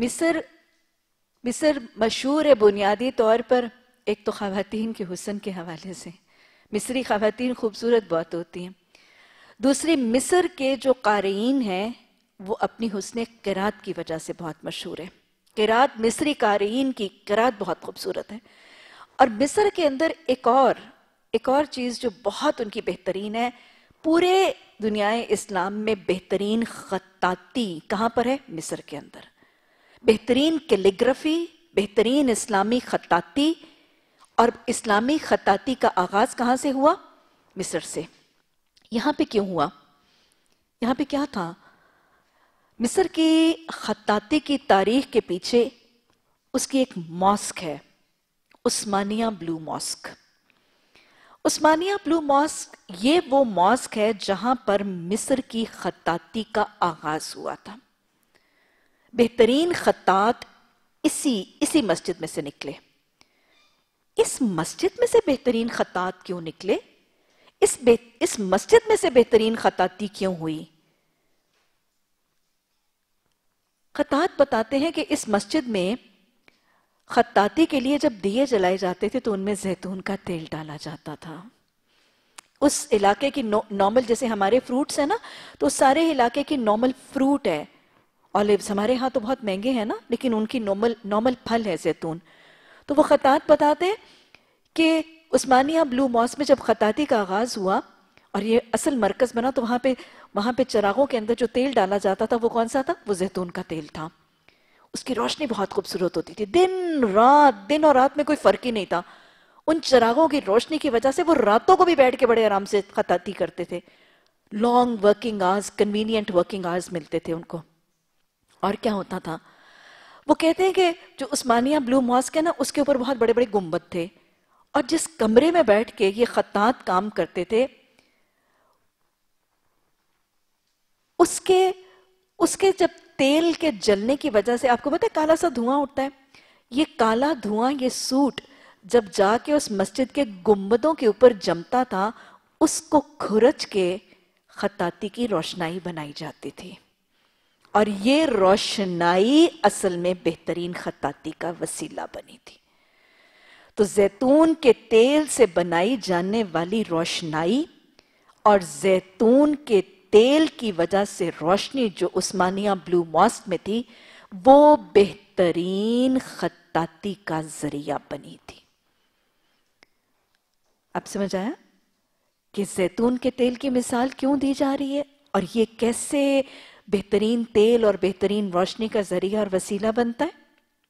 مصر مشہور ہے بنیادی طور پر ایک تو خواتین کے حسن کے حوالے سے، مصری خواتین خوبصورت بہت ہوتی ہیں۔ دوسری، مصر کے جو قارئین ہیں وہ اپنی حسن قرات کی وجہ سے بہت مشہور ہے۔ قرات، مصری قارئین کی قرات بہت خوبصورت ہے۔ اور مصر کے اندر ایک اور چیز جو بہت ان کی بہترین ہے، پورے دنیا اسلام میں بہترین خطاطی کہاں پر ہے؟ مصر کے اندر۔ بہترین کیلیگرافی، بہترین اسلامی خطاطی، اور اسلامی خطاطی کا آغاز کہاں سے ہوا؟ مصر سے۔ یہاں پہ کیوں ہوا؟ یہاں پہ کیا تھا؟ مصر کی خطاطی کی تاریخ کے پیچھے اس کی ایک ماسک ہے، عثمانیہ بلو ماسک۔ عثمانیہ بلو ماسک یہ وہ ماسک ہے جہاں پر مصر کی خطاطی کا آغاز ہوا تھا۔ بہترین خطاط اسی مسجد میں سے نکلے۔ اس مسجد میں سے بہترین خطاط کیوں نکلے؟ اس مسجد میں سے بہترین خطاطی کیوں ہوئی؟ خطاط بتاتے ہیں کہ اس مسجد میں خطاطی کے لیے جب دیے جلائے جاتے تھے تو ان میں زیتون کا تیل ڈالا جاتا تھا۔ اس علاقے کی نارمل، جیسے ہمارے فروٹس ہیں نا، تو سارے علاقے کی نارمل فروٹ ہے اولیوز، ہمارے ہاں تو بہت مہنگے ہیں نا، لیکن ان کی نارمل پھل ہے زیتون۔ تو وہ خطاط بتاتے ہیں کہ عثمانیہ بلو ماسک میں جب خطاطی کا آغاز ہوا اور یہ اصل مرکز بنا تو وہاں پہ چراغوں کے اندر جو تیل ڈالا جاتا تھا وہ کون سا تھا؟ وہ زیتون کا تیل تھا۔ اس کی روشنی بہت خوبصورت ہوتی تھی، دن اور رات میں کوئی فرق ہی نہیں تھا۔ ان چراغوں کی روشنی کی وجہ سے وہ راتوں کو بھی بیٹھ کے بڑے آرام سے خطاطی کرتے تھے۔ Long working hours, convenient working hours ملتے تھے ان کو۔ اور کیا ہوتا تھا؟ وہ کہتے ہیں کہ جو عثمانیہ بلو ماسک ہے نا، اس کے اوپر بہت بڑے بڑے گنبد تھے، اور جس کمرے میں بیٹھ کے یہ خطاط کام کرتے تھے اس کے جب تیل کے جلنے کی وجہ سے، آپ کو پتہ ہے کالا سا دھواں اٹھتا ہے، یہ کالا دھواں، یہ سوٹ جب جا کے اس مسجد کے گنبدوں کے اوپر جمتا تھا، اس کو کھرچ کے خطاطی کی روشنائی بنائی جاتی تھی، اور یہ روشنائی اصل میں بہترین خطاطی کا وسیلہ بنی تھی۔ تو زیتون کے تیل سے بنائی جانے والی روشنائی اور زیتون کے تیل کی وجہ سے روشنی جو عثمانیہ بلو ماسک میں تھی، وہ بہترین خطاطی کا ذریعہ بنی تھی۔ اب سمجھ آیا کہ زیتون کے تیل کی مثال کیوں دی جا رہی ہے اور یہ کیسے بہترین تیل اور بہترین روشنی کا ذریعہ اور وسیلہ بنتا ہے؟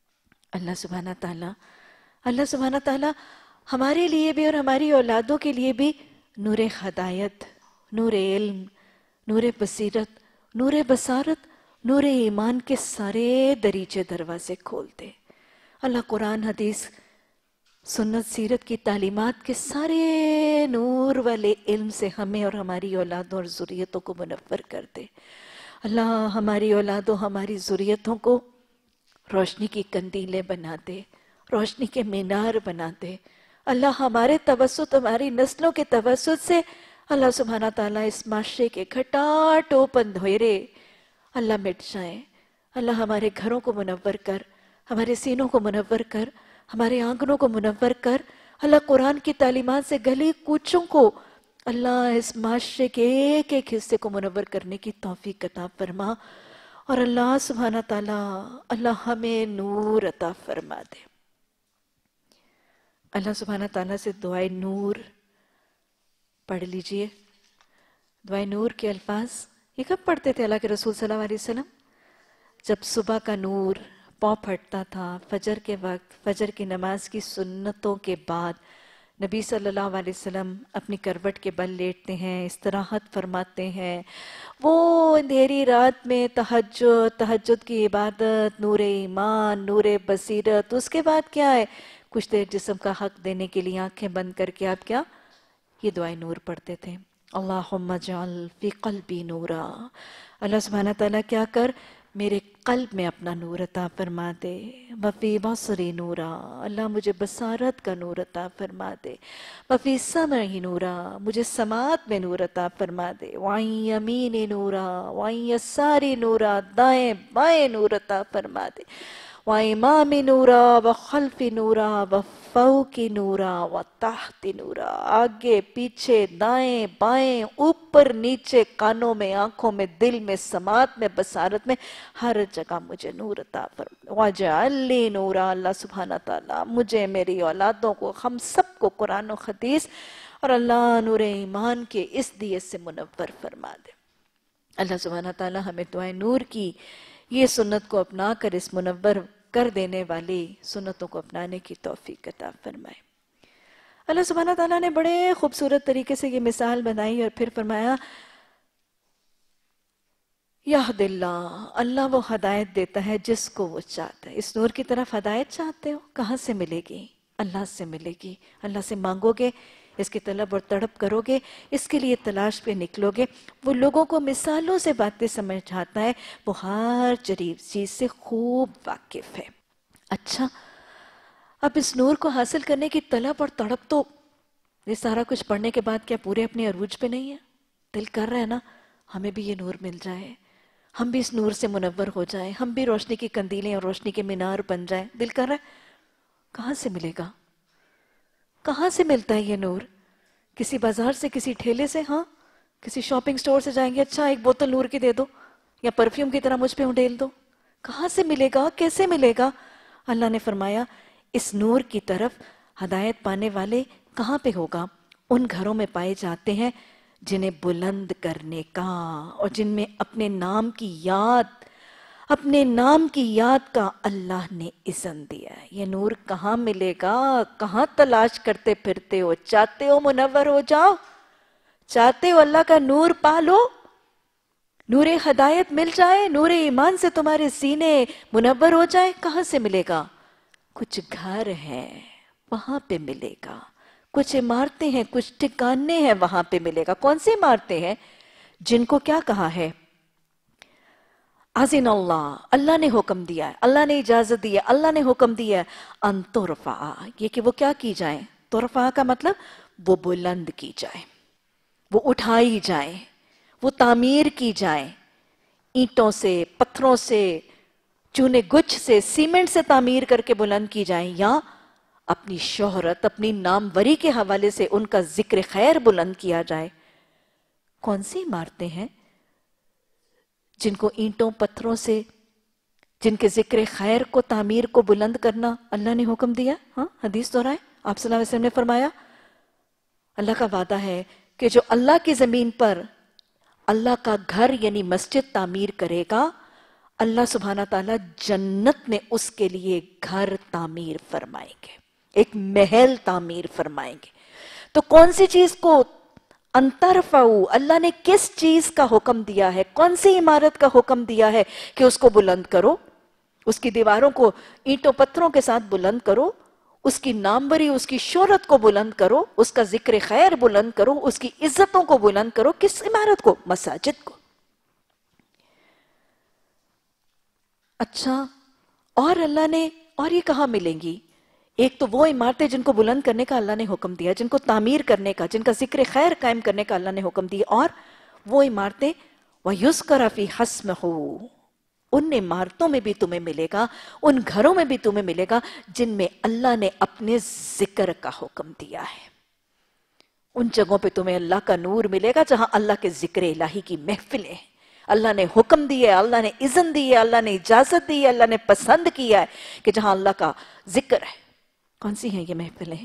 اللہ سبحانہ تعالیٰ ہمارے لیے بھی اور ہماری اولادوں کے لیے بھی نور ہدایت، نور علم، نور بصیرت، نور بصارت، نور ایمان کے سارے دریچے دروازے کھول دے۔ اللہ قرآن، حدیث، سنت، سیرت کی تعلیمات کے سارے نور والے علم سے ہمیں اور ہماری اولادوں اور ذریتوں کو منور کر دے۔ اللہ ہماری اولاد و ہماری ذریتوں کو روشنی کی قندیلیں بنا دے، روشنی کے مینار بنا دے۔ اللہ ہمارے توسط، ہماری نسلوں کے توسط سے اللہ سبحانہ تعالیٰ اس معاشرے کے گھٹاٹوپ اندھیرے اللہ مٹ جائیں۔ اللہ ہمارے گھروں کو منور کر، ہمارے سینوں کو منور کر، ہمارے آنگنوں کو منور کر۔ اللہ قرآن کی تعلیمات سے گلی کوچوں کو اللہ اس معاشرے کے ایک ایک حصے کو منور کرنے کی توفیق عطا فرما، اور اللہ سبحانہ تعالیٰ اللہ ہمیں نور عطا فرما دے۔ اللہ سبحانہ تعالیٰ سے دعائے نور پڑھ لیجئے۔ دعائے نور کے الفاظ یہ کب پڑھتے تھے اللہ کے رسول صلی اللہ علیہ وسلم؟ جب صبح کا نور پاؤں پھٹتا تھا، فجر کے وقت، فجر کی نماز کی سنتوں کے بعد نبی صلی اللہ علیہ وسلم اپنی کروٹ کے بل لیٹتے ہیں، استراحت فرماتے ہیں۔ وہ اندھیری رات میں تہجد کی عبادت، نور ایمان، نور بصیرت، اس کے بعد کیا ہے؟ کچھ دیر جسم کا حق دینے کے لیے آنکھیں بند کر کے آپ کیا؟ یہ دعائیں نور پڑھتے تھے۔ اللہم اجعل فی قلبی نورا، اللہ سبحانہ تعالیٰ کیا کر؟ میرے قلب میں اپنا نور عطا فرما دے۔ وفی بصری نورا، اللہ مجھے بصارت کا نور عطا فرما دے۔ وفی سمعی نورا، مجھے سماعت میں نور عطا فرما دے۔ وعن یمین نورا، وعن یساری نورا، دائیں بائیں نور عطا فرما دے۔ وَإِمَامِ نُورًا وَخَلْفِ نُورًا وَفَوْقِ نُورًا وَتَحْتِ نُورًا، آگے پیچھے دائیں بائیں اوپر نیچے، کانوں میں، آنکھوں میں، دل میں، سماعت میں، بصارت میں، ہر جگہ مجھے نور عطا فرما۔ وَاجْعَلْ لِي نُورًا، اللہ سبحانہ تعالیٰ مجھے، میری اولادوں کو، ہم سب کو قرآن و حدیث اور اللہ نور ایمان کے اس دیے سے منور فرما دے۔ اللہ سبحانہ تعالیٰ ہمیں دعائے نور کی یہ سنت کو اپنا کر اس منور کر دینے والی سنتوں کو اپنانے کی توفیق عطا فرمائے۔ اللہ سبحانہ تعالیٰ نے بڑے خوبصورت طریقے سے یہ مثال بنائی اور پھر فرمایا یہد اللہ، اللہ وہ ہدایت دیتا ہے جس کو وہ چاہتا ہے۔ اس نور کی طرف ہدایت چاہتے ہو؟ کہاں سے ملے گی؟ اللہ سے ملے گی۔ اللہ سے مانگو گے، اس کی طلب اور تڑپ کرو گے، اس کے لیے تلاش پہ نکلو گے۔ وہ لوگوں کو مثالوں سے باتیں سمجھاتا ہے، وہ ہر چیز سے خوب واقف ہے۔ اچھا، اب اس نور کو حاصل کرنے کی طلب اور تڑپ تو یہ سارا کچھ پڑھنے کے بعد کیا پورے اپنے عروج پہ نہیں ہے؟ دل کر رہا ہے نا ہمیں بھی یہ نور مل جائے، ہم بھی اس نور سے منور ہو جائیں، ہم بھی روشنی کی قندیلیں اور روشنی کے مینار بن جائیں۔ دل کر رہا ہے؟ کہاں سے ملے گا؟ کہاں سے ملتا ہے یہ نور؟ کسی بازار سے، کسی ٹھیلے سے؟ ہاں، کسی شاپنگ سٹور سے جائیں گے، اچھا ایک بوتل نور کی دے دو یا پرفیوم کی طرح مجھ پہ انڈیل دو۔ کہاں سے ملے گا؟ کیسے ملے گا؟ اللہ نے فرمایا اس نور کی طرف ہدایت پانے والے کہاں پہ ہوگا؟ ان گھروں میں پائے جاتے ہیں جنہیں بلند کرنے کا اور جن میں اپنے نام کی یاد کا اللہ نے اذن دیا ہے۔ یہ نور کہاں ملے گا؟ کہاں تلاش کرتے پھرتے ہو؟ چاہتے ہو منور ہو جاؤ؟ چاہتے ہو اللہ کا نور پالو، نور ہدایت مل جائے، نور ایمان سے تمہارے سینے منور ہو جائے؟ کہاں سے ملے گا؟ کچھ گھر ہیں وہاں پہ ملے گا، کچھ عمارتیں ہیں، کچھ ٹھکانے ہیں وہاں پہ ملے گا۔ کون سی عمارتیں ہیں؟ جن کو کیا کہا ہے؟ اذن اللہ، اللہ نے حکم دیا ہے، اللہ نے اجازت دی ہے، اللہ نے حکم دیا ہے ان ترفع، یہ کہ وہ کیا کی جائیں؟ ترفع کا مطلب وہ بلند کی جائیں، وہ اٹھائی جائیں، وہ تعمیر کی جائیں، اینٹوں سے، پتھروں سے، چونے گچھ سے، سیمنٹ سے تعمیر کر کے بلند کی جائیں، یا اپنی شہرت، اپنی ناموری کے حوالے سے ان کا ذکر خیر بلند کیا جائے۔ کون سی عمارتیں ہیں جن کو اینٹوں پتھروں سے، جن کے ذکر خیر کو، تعمیر کو بلند کرنا اللہ نے حکم دیا؟ ہاں، حدیث دہرائے، آپ صلی اللہ علیہ وسلم نے فرمایا اللہ کا وعدہ ہے کہ جو اللہ کی زمین پر اللہ کا گھر یعنی مسجد تعمیر کرے گا، اللہ سبحانہ تعالیٰ جنت میں اس کے لیے گھر تعمیر فرمائیں گے، ایک محل تعمیر فرمائیں گے۔ تو کون سی چیز کو انترفعو، اللہ نے کس چیز کا حکم دیا ہے؟ کون سی عمارت کا حکم دیا ہے کہ اس کو بلند کرو، اس کی دیواروں کو اینٹوں پتھروں کے ساتھ بلند کرو، اس کی ناموری، اس کی شہرت کو بلند کرو، اس کا ذکر خیر بلند کرو، اس کی عزتوں کو بلند کرو۔ کس عمارت کو؟ مساجد کو۔ اچھا، اور اللہ نے اور یہ کہاں ملیں گی؟ ایک تو وہ عمارتیں جن کو بلند کرنے کا اللہ نے حکم دیا، جن کو تعمیر کرنے کا، جن کا ذکر خیر قائم کرنے کا اللہ نے حکم دیا، اور وہ عمارتیں وَيُذْكَرَ فِي حَسْمَهُ، ان عمارتوں میں بھی تمہیں ملے گا، ان گھروں میں بھی تمہیں ملے گا جن میں اللہ نے اپنے ذکر کا حکم دیا ہے۔ ان جگہوں پہ تمہیں اللہ کا نور ملے گا جہاں اللہ کے ذکر الہی کی محفلیں ہیں، اللہ نے حکم دیا ہے، اللہ نے اذن دی ہے، اللہ نے اجازت دی ہے، اللہ نے پسند کیا ہے کہ جہاں اللہ کا ذکر ہے۔ کون سی ہیں یہ محفلیں؟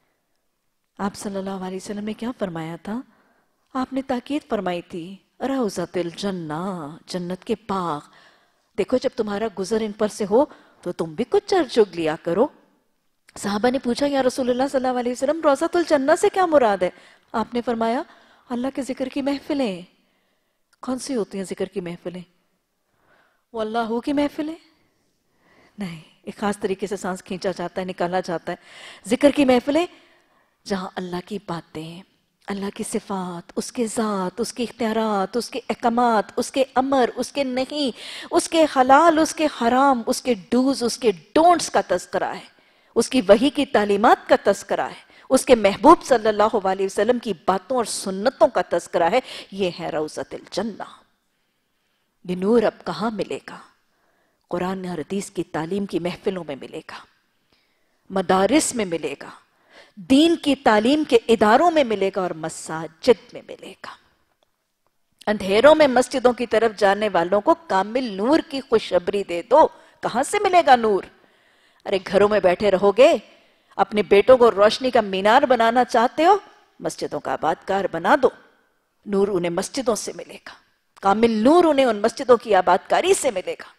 آپ صلی اللہ علیہ وسلم نے کیا فرمایا تھا؟ آپ نے تاکید فرمائی تھی، روضۃ الجنہ، جنت کے باغ۔ دیکھو جب تمہارا گزر ان پر سے ہو تو تم بھی کچھ چر چگ لیا کرو۔ صحابہ نے پوچھا یا رسول اللہ صلی اللہ علیہ وسلم روضۃ الجنہ سے کیا مراد ہے؟ آپ نے فرمایا اللہ کے ذکر کی محفلیں۔ کون سی ہوتی ہیں ذکر کی محفلیں؟ وہ اللہ کی محفلیں؟ نہیں، ایک خاص طریقے سے سانس کھینچا جاتا ہے، نکالا جاتا ہے۔ ذکر کی محفلیں جہاں اللہ کی باتیں، اللہ کی صفات، اس کے ذات، اس کے اختیارات، اس کے احکامات، اس کے امر، اس کے نہیں، اس کے حلال، اس کے حرام، اس کے ڈوز، اس کے ڈونٹس کا تذکرہ ہے، اس کی وحی کی تعلیمات کا تذکرہ ہے، اس کے محبوب صلی اللہ علیہ وسلم کی باتوں اور سنتوں کا تذکرہ ہے۔ یہ ہے روضۃ الجنہ۔ یہ نور اب کہاں ملے گا؟ قرآن اور حدیث کی تعلیم کی محفلوں میں ملے گا، مدارس میں ملے گا، دین کی تعلیم کے اداروں میں ملے گا، اور مساجد میں ملے گا۔ اندھیروں میں مسجدوں کی طرف جانے والوں کو کامل نور کی خوشخبری دے دو۔ کہاں سے ملے گا نور؟ ارے گھروں میں بیٹھے رہو گے، اپنے بیٹوں کو روشنی کا مینار بنانا چاہتے ہو، مسجدوں کا آبادکار بنا دو۔ نور انہیں مسجدوں سے ملے گا، کامل نور انہیں ان مسجدوں کی آبادکاری سے ملے گا،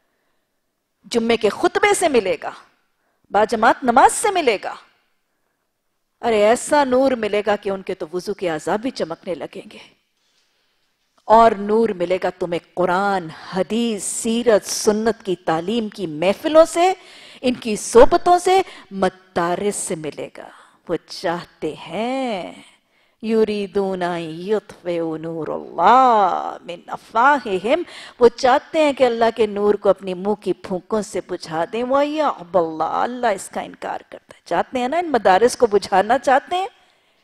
جمعے کے خطبے سے ملے گا، باجماعت نماز سے ملے گا۔ ارے ایسا نور ملے گا کہ ان کے تو وضو کے اعضاء بھی چمکنے لگیں گے۔ اور نور ملے گا تمہیں قرآن، حدیث، سیرت، سنت کی تعلیم کی محفلوں سے، ان کی صحبتوں سے، مدارس سے ملے گا۔ وہ چاہتے ہیں یریدون ان یطفئوا نور اللہ من افواہہم، وہ چاہتے ہیں کہ اللہ کے نور کو اپنی منہ کی پھونکوں سے بجھا دیں۔ وَيَعْبَ اللَّهُ، اللہ اس کا انکار کرتا ہے۔ چاہتے ہیں نا ان مدارس کو بجھانا چاہتے ہیں،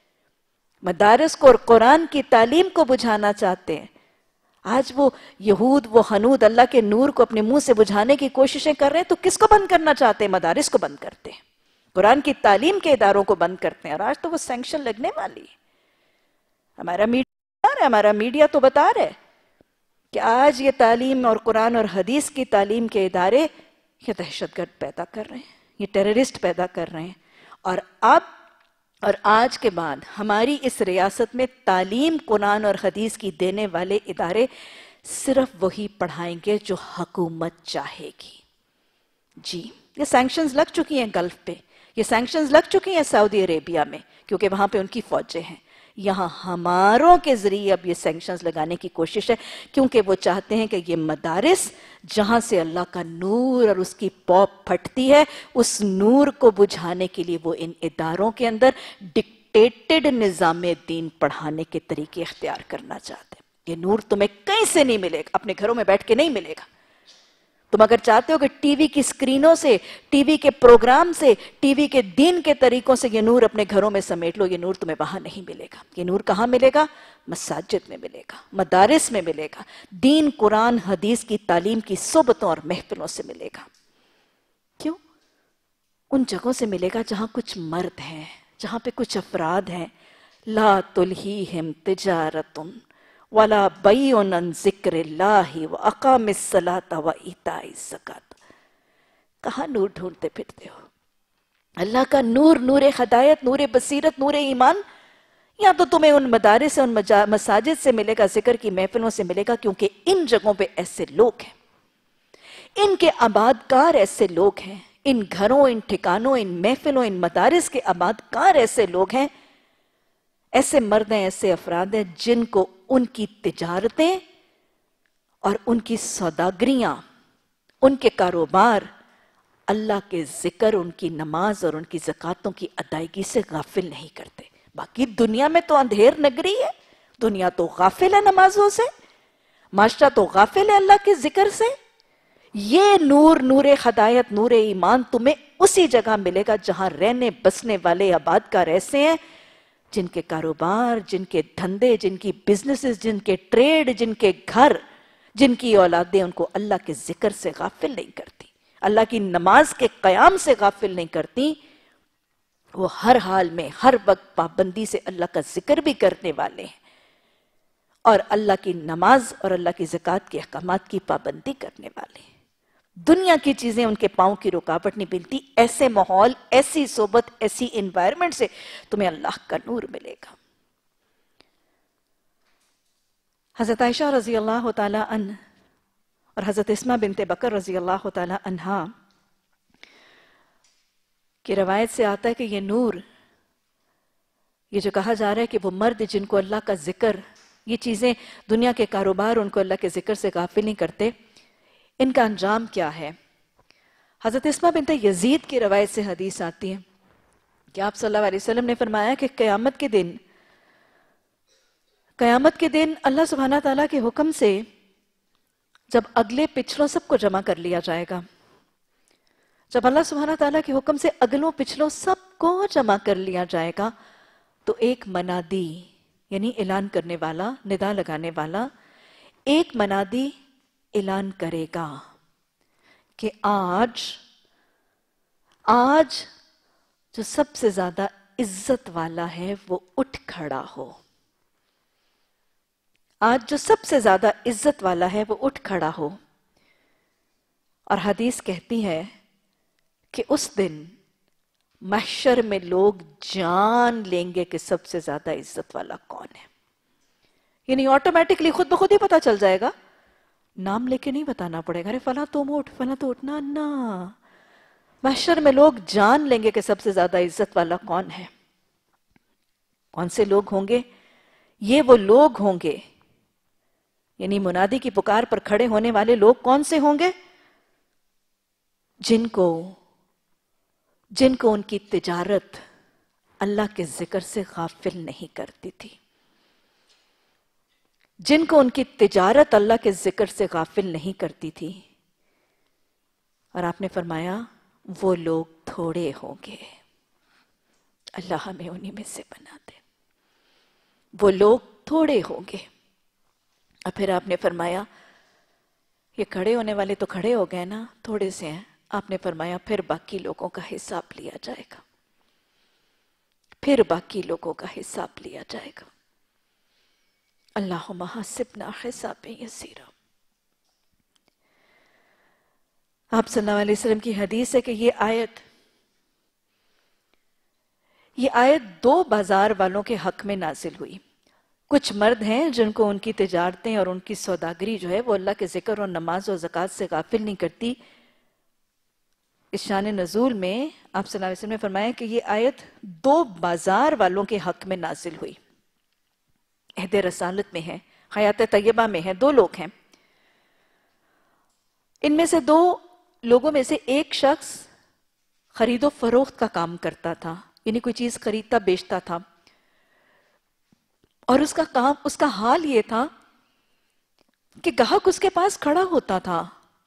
مدارس کو اور قرآن کی تعلیم کو بجھانا چاہتے ہیں۔ آج وہ یہود، وہ حنود اللہ کے نور کو اپنے منہ سے بجھانے کی کوششیں کر رہے ہیں، تو کس کو بند کرنا چاہتے ہیں؟ مدارس کو بند کرتے ہیں، قرآن کی تعلیم کے اداروں کو بند کرتے ہیں، اور آج تو وہ سینکشن لگنے والی ہے۔ ہمارا میڈیا تو بتا رہا ہے کہ آج یہ تعلیم اور قرآن اور حدیث کی تعلیم کے ادارے یہ دہشت گرد پیدا کر رہے ہیں، یہ ٹیررسٹ پیدا کر رہے ہیں۔ اور آج کے بعد ہماری اس ریاست میں تعلیم قرآن اور حدیث کی دینے والے ادارے صرف وہی پڑھائیں گے جو حکومت چاہے گی۔ جی، یہ سینکشنز لگ چکی ہیں گلف پہ، یہ سینکشنز لگ چکی ہیں سعودی عربیہ میں، کیونکہ وہاں پہ ان کی فوجیں ہیں۔ یہاں ہماروں کے ذریعے اب یہ سینکشنز لگانے کی کوشش ہے، کیونکہ وہ چاہتے ہیں کہ یہ مدارس جہاں سے اللہ کا نور اور اس کی پوپ پھٹتی ہے، اس نور کو بجھانے کے لیے وہ ان اداروں کے اندر ڈکٹیٹڈ نظام دین پڑھانے کے طریقے اختیار کرنا چاہتے ہیں۔ یہ نور تمہیں کہیں سے نہیں ملے گا، اپنے گھروں میں بیٹھ کے نہیں ملے گا۔ تم اگر چاہتے ہو کہ ٹی وی کی سکرینوں سے، ٹی وی کے پروگرام سے، ٹی وی کے دین کے طریقوں سے یہ نور اپنے گھروں میں سمیٹ لو، یہ نور تمہیں وہاں نہیں ملے گا۔ یہ نور کہاں ملے گا؟ مساجد میں ملے گا، مدارس میں ملے گا، دین، قرآن، حدیث کی تعلیم کی صحبتوں اور محفلوں سے ملے گا۔ کیوں؟ ان جگہوں سے ملے گا جہاں کچھ مرد ہیں، جہاں پہ کچھ افراد ہیں۔ لا تلہیہم تجارت ولا بیع عن ذکر اللہ واقام الصلاۃ وایتاء الزکاۃ۔ کہاں نور ڈھونڈتے پھرتے ہو؟ اللہ کا نور، نور ہدایت، نور بصیرت، نور ایمان، یا تو تمہیں ان مدارس سے، ان مساجد سے ملے گا، ذکر کی محفلوں سے ملے گا، کیونکہ ان جگہوں پہ ایسے لوگ ہیں، ان کے آبادکار ایسے لوگ ہیں، ان گھروں، ان ٹھکانوں، ان محفلوں، ان مدارس کے آبادکار ایسے لوگ ہیں، ایسے مرد ہیں، ایسے افراد ہیں جن کو ان کی تجارتیں اور ان کی سوداگریاں، ان کے کاروبار اللہ کے ذکر، ان کی نماز اور ان کی زکاتوں کی ادائیگی سے غافل نہیں کرتے۔ باقی دنیا میں تو اندھیر نگری ہے، دنیا تو غافل ہے نمازوں سے، معاشرہ تو غافل ہے اللہ کے ذکر سے۔ یہ نور، نور ہدایت، نور ایمان تمہیں اسی جگہ ملے گا جہاں رہنے بسنے والے آباد کار ایسے ہیں جن کے کاروبار، جن کے دھندے، جن کی بزنسز، جن کے ٹریڈ، جن کے گھر، جن کی اولادیں ان کو اللہ کے ذکر سے غافل نہیں کرتی، اللہ کی نماز کے قیام سے غافل نہیں کرتی. وہ ہر حال میں ہر وقت پابندی سے اللہ کا ذکر بھی کرنے والے ہیں اور اللہ کی نماز اور اللہ کی زکوٰۃ کے احکامات کی پابندی کرنے والے ہیں. دنیا کی چیزیں ان کے پاؤں کی رکاوٹ نہیں بنتی. ایسے ماحول، ایسی صحبت، ایسی انوائرمنٹ سے تمہیں اللہ کا نور ملے گا. حضرت عائشہ رضی اللہ تعالی عنہ اور حضرت اسمہ بنت بکر رضی اللہ تعالی عنہا کی روایت سے آتا ہے کہ یہ نور، یہ جو کہا جا رہا ہے کہ وہ مرد جن کو اللہ کا ذکر، یہ چیزیں دنیا کے کاروبار ان کو اللہ کے ذکر سے غافل نہیں کرتے، ان کا انجام کیا ہے؟ حضرت اسمہ بنت یزید کی روایت سے حدیث آتی ہے کہ آپ صلی اللہ علیہ وسلم نے فرمایا کہ قیامت کے دن اللہ سبحانہ تعالیٰ کے حکم سے جب اگلے پچھلوں سب کو جمع کر لیا جائے گا، جب اللہ سبحانہ تعالیٰ کے حکم سے اگلوں پچھلوں سب کو جمع کر لیا جائے گا تو ایک منادی، یعنی اعلان کرنے والا، ندا لگانے والا، ایک منادی اعلان کرے گا کہ آج جو سب سے زیادہ عزت والا ہے وہ اٹھ کھڑا ہو. آج جو سب سے زیادہ عزت والا ہے وہ اٹھ کھڑا ہو. اور حدیث کہتی ہے کہ اس دن محشر میں لوگ جان لیں گے کہ سب سے زیادہ عزت والا کون ہے. یعنی آٹومیٹکلی خود بخود ہی پتا چل جائے گا، نام لے کے نہیں بتانا پڑے گا، ارے فلاں تم اٹھ، فلاں تو اٹھنا نا. محشر میں لوگ جان لیں گے کہ سب سے زیادہ عزت والا کون ہے. کون سے لوگ ہوں گے؟ یہ وہ لوگ ہوں گے، یعنی منادی کی پکار پر کھڑے ہونے والے لوگ کون سے ہوں گے؟ جن کو ان کی تجارت اللہ کے ذکر سے غافل نہیں کرتی تھی، جن کو ان کی تجارت اللہ کے ذکر سے غافل نہیں کرتی تھی. اور آپ نے فرمایا وہ لوگ تھوڑے ہوں گے. اللہ ہمیں انہی میں سے بنا دے. وہ لوگ تھوڑے ہوں گے. اور پھر آپ نے فرمایا یہ کھڑے ہونے والے تو کھڑے ہو گئے نا، تھوڑے سے ہیں. آپ نے فرمایا پھر باقی لوگوں کا حساب لیا جائے گا، پھر باقی لوگوں کا حساب لیا جائے گا. اللہم حاسبنا حسابا یسیرا. آپ صلی اللہ علیہ وسلم کی حدیث ہے کہ یہ آیت دو بازار والوں کے حق میں نازل ہوئی. کچھ مرد ہیں جن کو ان کی تجارتیں اور ان کی سوداگری جو ہے وہ اللہ کے ذکر اور نماز اور زکوٰۃ سے غافل نہیں کرتی. اس شان نزول میں آپ صلی اللہ علیہ وسلم نے فرمایا کہ یہ آیت دو بازار والوں کے حق میں نازل ہوئی. عہد رسالت میں ہے، حیات طیبہ میں ہے، دو لوگ ہیں. ان میں سے دو لوگوں میں سے ایک شخص خرید و فروخت کا کام کرتا تھا، یعنی کوئی چیز خریدتا بیچتا تھا، اور اس کا حال یہ تھا کہ گاہک اس کے پاس کھڑا ہوتا تھا،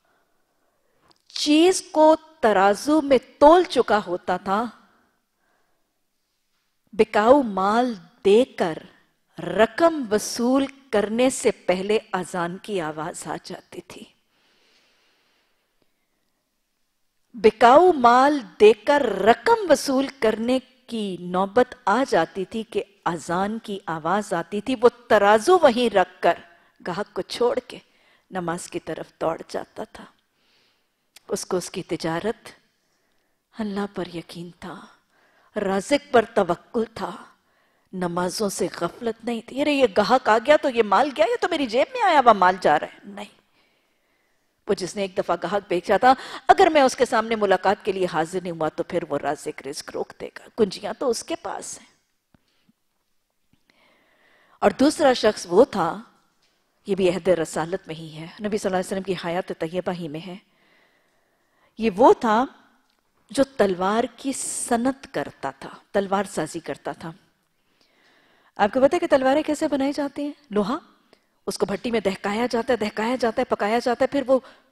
چیز کو ترازو میں تول چکا ہوتا تھا، بکاؤ مال دے کر رقم وصول کرنے سے پہلے اذان کی آواز آ جاتی تھی. بکاؤ مال دے کر رقم وصول کرنے کی نوبت آ جاتی تھی کہ اذان کی آواز آتی تھی. وہ ترازو وہیں رکھ کر گاہک کو چھوڑ کے نماز کی طرف دوڑ جاتا تھا. اس کو اس کی تجارت اللہ پر یقین تھا، رازق پر توکل تھا، نمازوں سے غفلت نہیں تھی. ارے یہ گاہک آ گیا تو یہ مال گیا، یہ تو میری جیب میں آیا ہوا مال جا رہا ہے. نہیں، وہ جس نے ایک دفعہ گاہک بیچا تھا، اگر میں اس کے سامنے ملاقات کے لیے حاضر نہیں ہوا تو پھر وہ رازق رزق روک دے گا، کنجیاں تو اس کے پاس ہیں. اور دوسرا شخص وہ تھا، یہ بھی عہد رسالت میں ہی ہے، نبی صلی اللہ علیہ وسلم کی حیات طیبہ ہی میں ہے. یہ وہ تھا جو تلوار کی صنعت کرتا تھا، تلوار سازی کرتا تھا. آپ کو پتہ ہے کہ تلواریں کیسے بنائی جاتی ہیں؟ لوہا، اس کو بھٹی میں دہکایا جاتا ہے، پکایا جاتا ہے، پھر وہ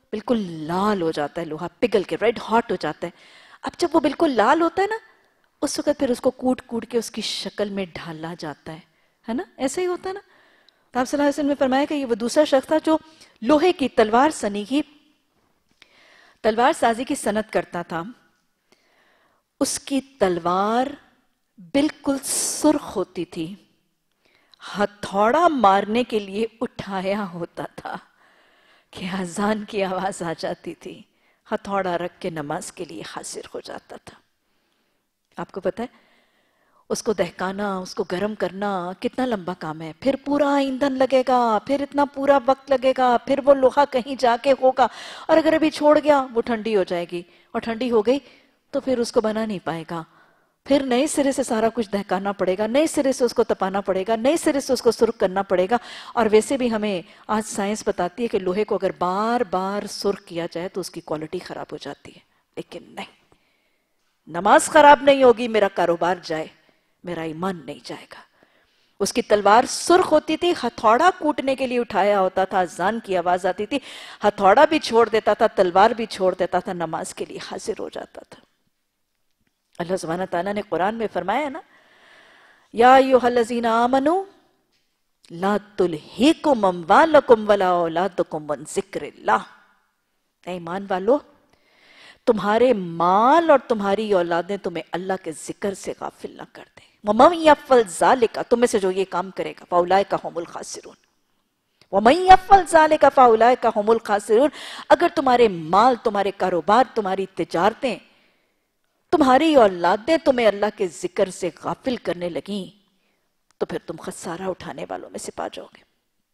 بالکل لال ہو جاتا ہے لوہا، پگھل کے ریڈ ہاٹ ہو جاتا ہے. اب جب وہ بالکل لال ہوتا ہے نا، اس وقت پھر اس کو کوٹ کوٹ کے اس کی شکل میں ڈھالا جاتا ہے نا؟ ایسا ہی ہوتا ہے نا. تو آپ صلی اللہ علیہ وسلم نے فرمایا کہ یہ وہ دوسرا شخص تھا جو لوہے کی تلوار سنی کی، تلوار سازی کی صنعت کرتا تھا. اس کی تلوار بالکل سرخ ہوتی تھی، ہتھوڑا مارنے کے لیے اٹھایا ہوتا تھا کہ اذان کی آواز آ جاتی تھی، ہتھوڑا رکھ کے نماز کے لیے حاضر ہو جاتا تھا. آپ کو پتہ ہے اس کو دہکانا، اس کو گرم کرنا کتنا لمبا کام ہے. پھر پورا ایندھن لگے گا، پھر اتنا پورا وقت لگے گا، پھر وہ لوہا کہیں جا کے ہوگا، اور اگر ابھی چھوڑ گیا وہ ٹھنڈی ہو جائے گی، اور ٹھنڈی ہو گئی تو پھر اس کو بنا نہیں پائے گا. پھر نئے سرے سے سارا کچھ دہکانا پڑے گا، نئے سرے سے اس کو تپانا پڑے گا، نئے سرے سے اس کو سرخ کرنا پڑے گا. اور ویسے بھی ہمیں آج سائنس بتاتی ہے کہ لوہے کو اگر بار بار سرخ کیا جائے تو اس کی کوالٹی خراب ہو جاتی ہے. لیکن نہیں، نماز خراب نہیں ہوگی، میرا کاروبار جائے، میرا ایمان نہیں جائے گا. اس کی تلوار سرخ ہوتی تھی، ہتھوڑا کوٹنے کے لیے اٹھایا ہوتا تھا، اذان کی آواز آتی تھی، ہتھوڑا بھی چھوڑ دیتا تھا، تلوار بھی چھوڑ دیتا تھا، نماز کے لیے حاضر ہو جاتا تھا. اللہ سبحانہ تعالیٰ نے قرآن میں فرمایا ہے نا، یا ایھا الذین آمنوا لا تلہکم اموالکم ولا اولادکم عن ذکر اللہ. اے ایمان والو، تمہارے مال اور تمہاری اولادیں تمہیں اللہ کے ذکر سے غافل نہ کر دیں. وَمَن يَفْعَلْ ذَلِكَ، تم میں سے جو یہ کام کرے گا فَأُولَٰئِكَ هُمُ الْخَاسِرُونَ. وَمَن يَفْعَلْ ذَلِكَ فَأُولَٰئِكَ هُمُ الْخَاسِرُونَ. اگر تمہارے مال، تمہارے کاروبار، تمہاری تجارتیں، تمہاری اولادیں تمہیں اللہ کے ذکر سے غافل کرنے لگیں تو پھر تم خسارہ اٹھانے والوں میں سے پا جاؤ گے.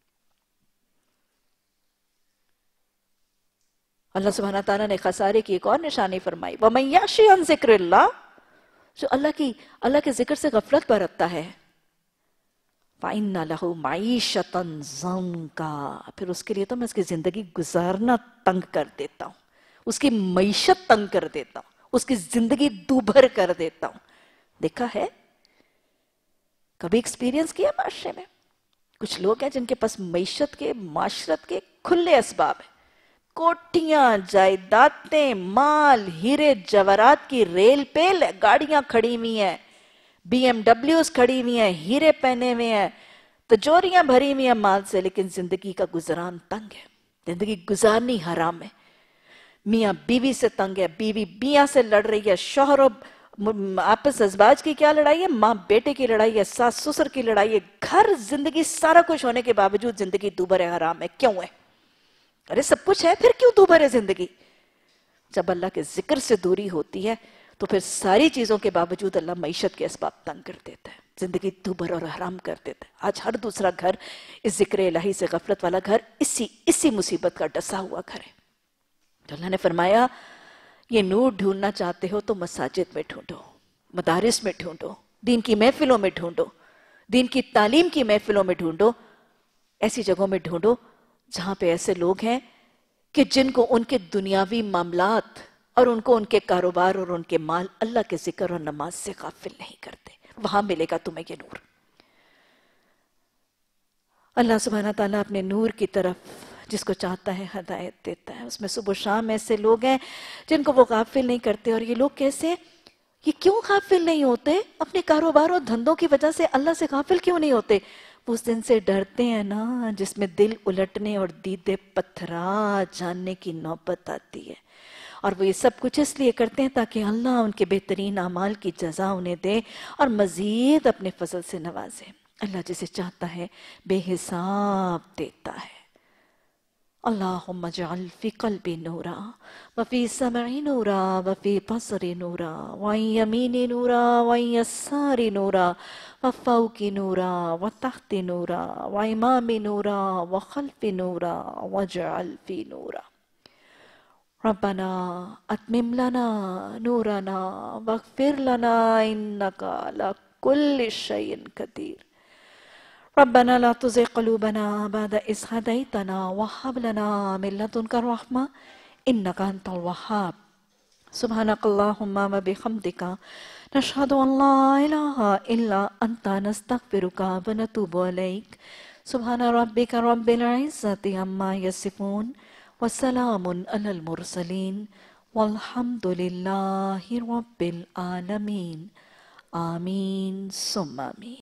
اللہ سبحانہ تعالیٰ نے خسارے کی ایک اور نشانی فرمائی، وَمَن يَعْشِ عَن ذِكْرِ اللَّهِ، جو اللہ کے ذکر سے غفلت برتتا ہے، فَإِنَّ لَهُ مَعِيشَةً ضَنْكًا، پھر اس کے لیے تو میں اس کی زندگی گزارنا تنگ کر دیتا ہوں، اس کی معیشت تنگ کر دیتا ہوں، اس کی زندگی دوبھر کر دیتا ہوں. دیکھا ہے؟ کبھی ایکسپیرینس کیا معاشرے میں؟ کچھ لوگ ہیں جن کے پاس معیشت کے، معاشرت کے کھلے اسباب ہیں، کوٹھیاں، جائیدادیں، مال، ہیرے جواہرات کی ریل پیل ہے، گاڑیاں کھڑی ہوئی ہیں، بی ایم ڈبلیوز کھڑی ہوئی ہیں، ہیرے پہنے ہوئے ہیں، تجوریاں بھری ہوئی ہیں مال سے، لیکن زندگی کا گزران تنگ ہے، زندگی گزارنی حرام ہے. میاں بیوی سے تنگ ہے، بیوی میاں سے لڑ رہی ہے، شوہر آپس ازواج کی کیا لڑائی ہے، ماں بیٹے کی لڑائی ہے، ساس سسر کی لڑائی ہے، گھر، زندگی، سارا کچھ ہونے کے باوجود زندگی دوبھر ہے، حرام ہے. کیوں ہے؟ ارے سب کچھ ہے، پھر کیوں دوبھر ہے زندگی؟ جب اللہ کے ذکر سے دوری ہوتی ہے تو پھر ساری چیزوں کے باوجود اللہ معیشت کے اسباب تنگ کر دیتا ہے، زندگی دوبھر اور حرام کر دیتا ہے. آج ہر دوسرا گھر اس ذکر الہی سے غفلت والا گھر اسی مصیبت کا ڈسا ہوا گھر ہے. تو اللہ نے فرمایا یہ نور ڈھونڈنا چاہتے ہو تو مساجد میں ڈھونڈو، مدارس میں ڈھونڈو، دین کی محفلوں میں ڈھونڈو، دین کی تعلیم کی محفلوں میں ڈھونڈو، ایسی جگہوں میں ڈھونڈو جہاں پہ ایسے لوگ ہیں کہ جن کو ان کے دنیاوی معاملات اور ان کو ان کے کاروبار اور ان کے مال اللہ کے ذکر اور نماز سے غافل نہیں کرتے. وہاں ملے گا تمہیں یہ نور. اللہ سبحانہ تعالیٰ اپنے نور کی طرف جس کو چاہتا ہے ہدایت دیتا ہے. اس میں صبح و شام ایسے لوگ ہیں جن کو وہ غافل نہیں کرتے. اور یہ لوگ کیسے، یہ کیوں غافل نہیں ہوتے؟ اپنے کاروبار اور دھندوں کی وجہ سے اللہ سے غافل کیوں نہیں ہوتے؟ وہ اس دن سے ڈرتے ہیں نا جس میں دل الٹنے اور دیدے پتھرا جاننے کی نوبت آتی ہے. اور وہ یہ سب کچھ اس لیے کرتے ہیں تاکہ اللہ ان کے بہترین اعمال کی جزا انہیں دے اور مزید اپنے فضل سے نوازے. اللہ جسے چاہتا ہے بے حساب دیتا ہے. اللہم اجعل فی قلبی نورا وفی سمعی نورا وفی بصری نورا وعن یمینی نورا وعن یساری نورا وفوقی نورا وتحت نورا وامامی نورا وخلف نورا واجعل فی نورا. ربنا اتمم لنا نورنا واغفر لنا انکا علی کل شیء قدیر. ربنا لا تزغ قلوبنا بعد إذ هديتنا وهب لنا من لدنك الرحمة إنك أنت الوهاب. سبحانك اللهم وبحمدك نشهد أن لا إله إلا أنت نستغفرك ونتوب إليك. سبحان ربك رب العزة عما يصفون وسلام علی المرسلین والحمد للہ رب العالمین آمین ثم آمین.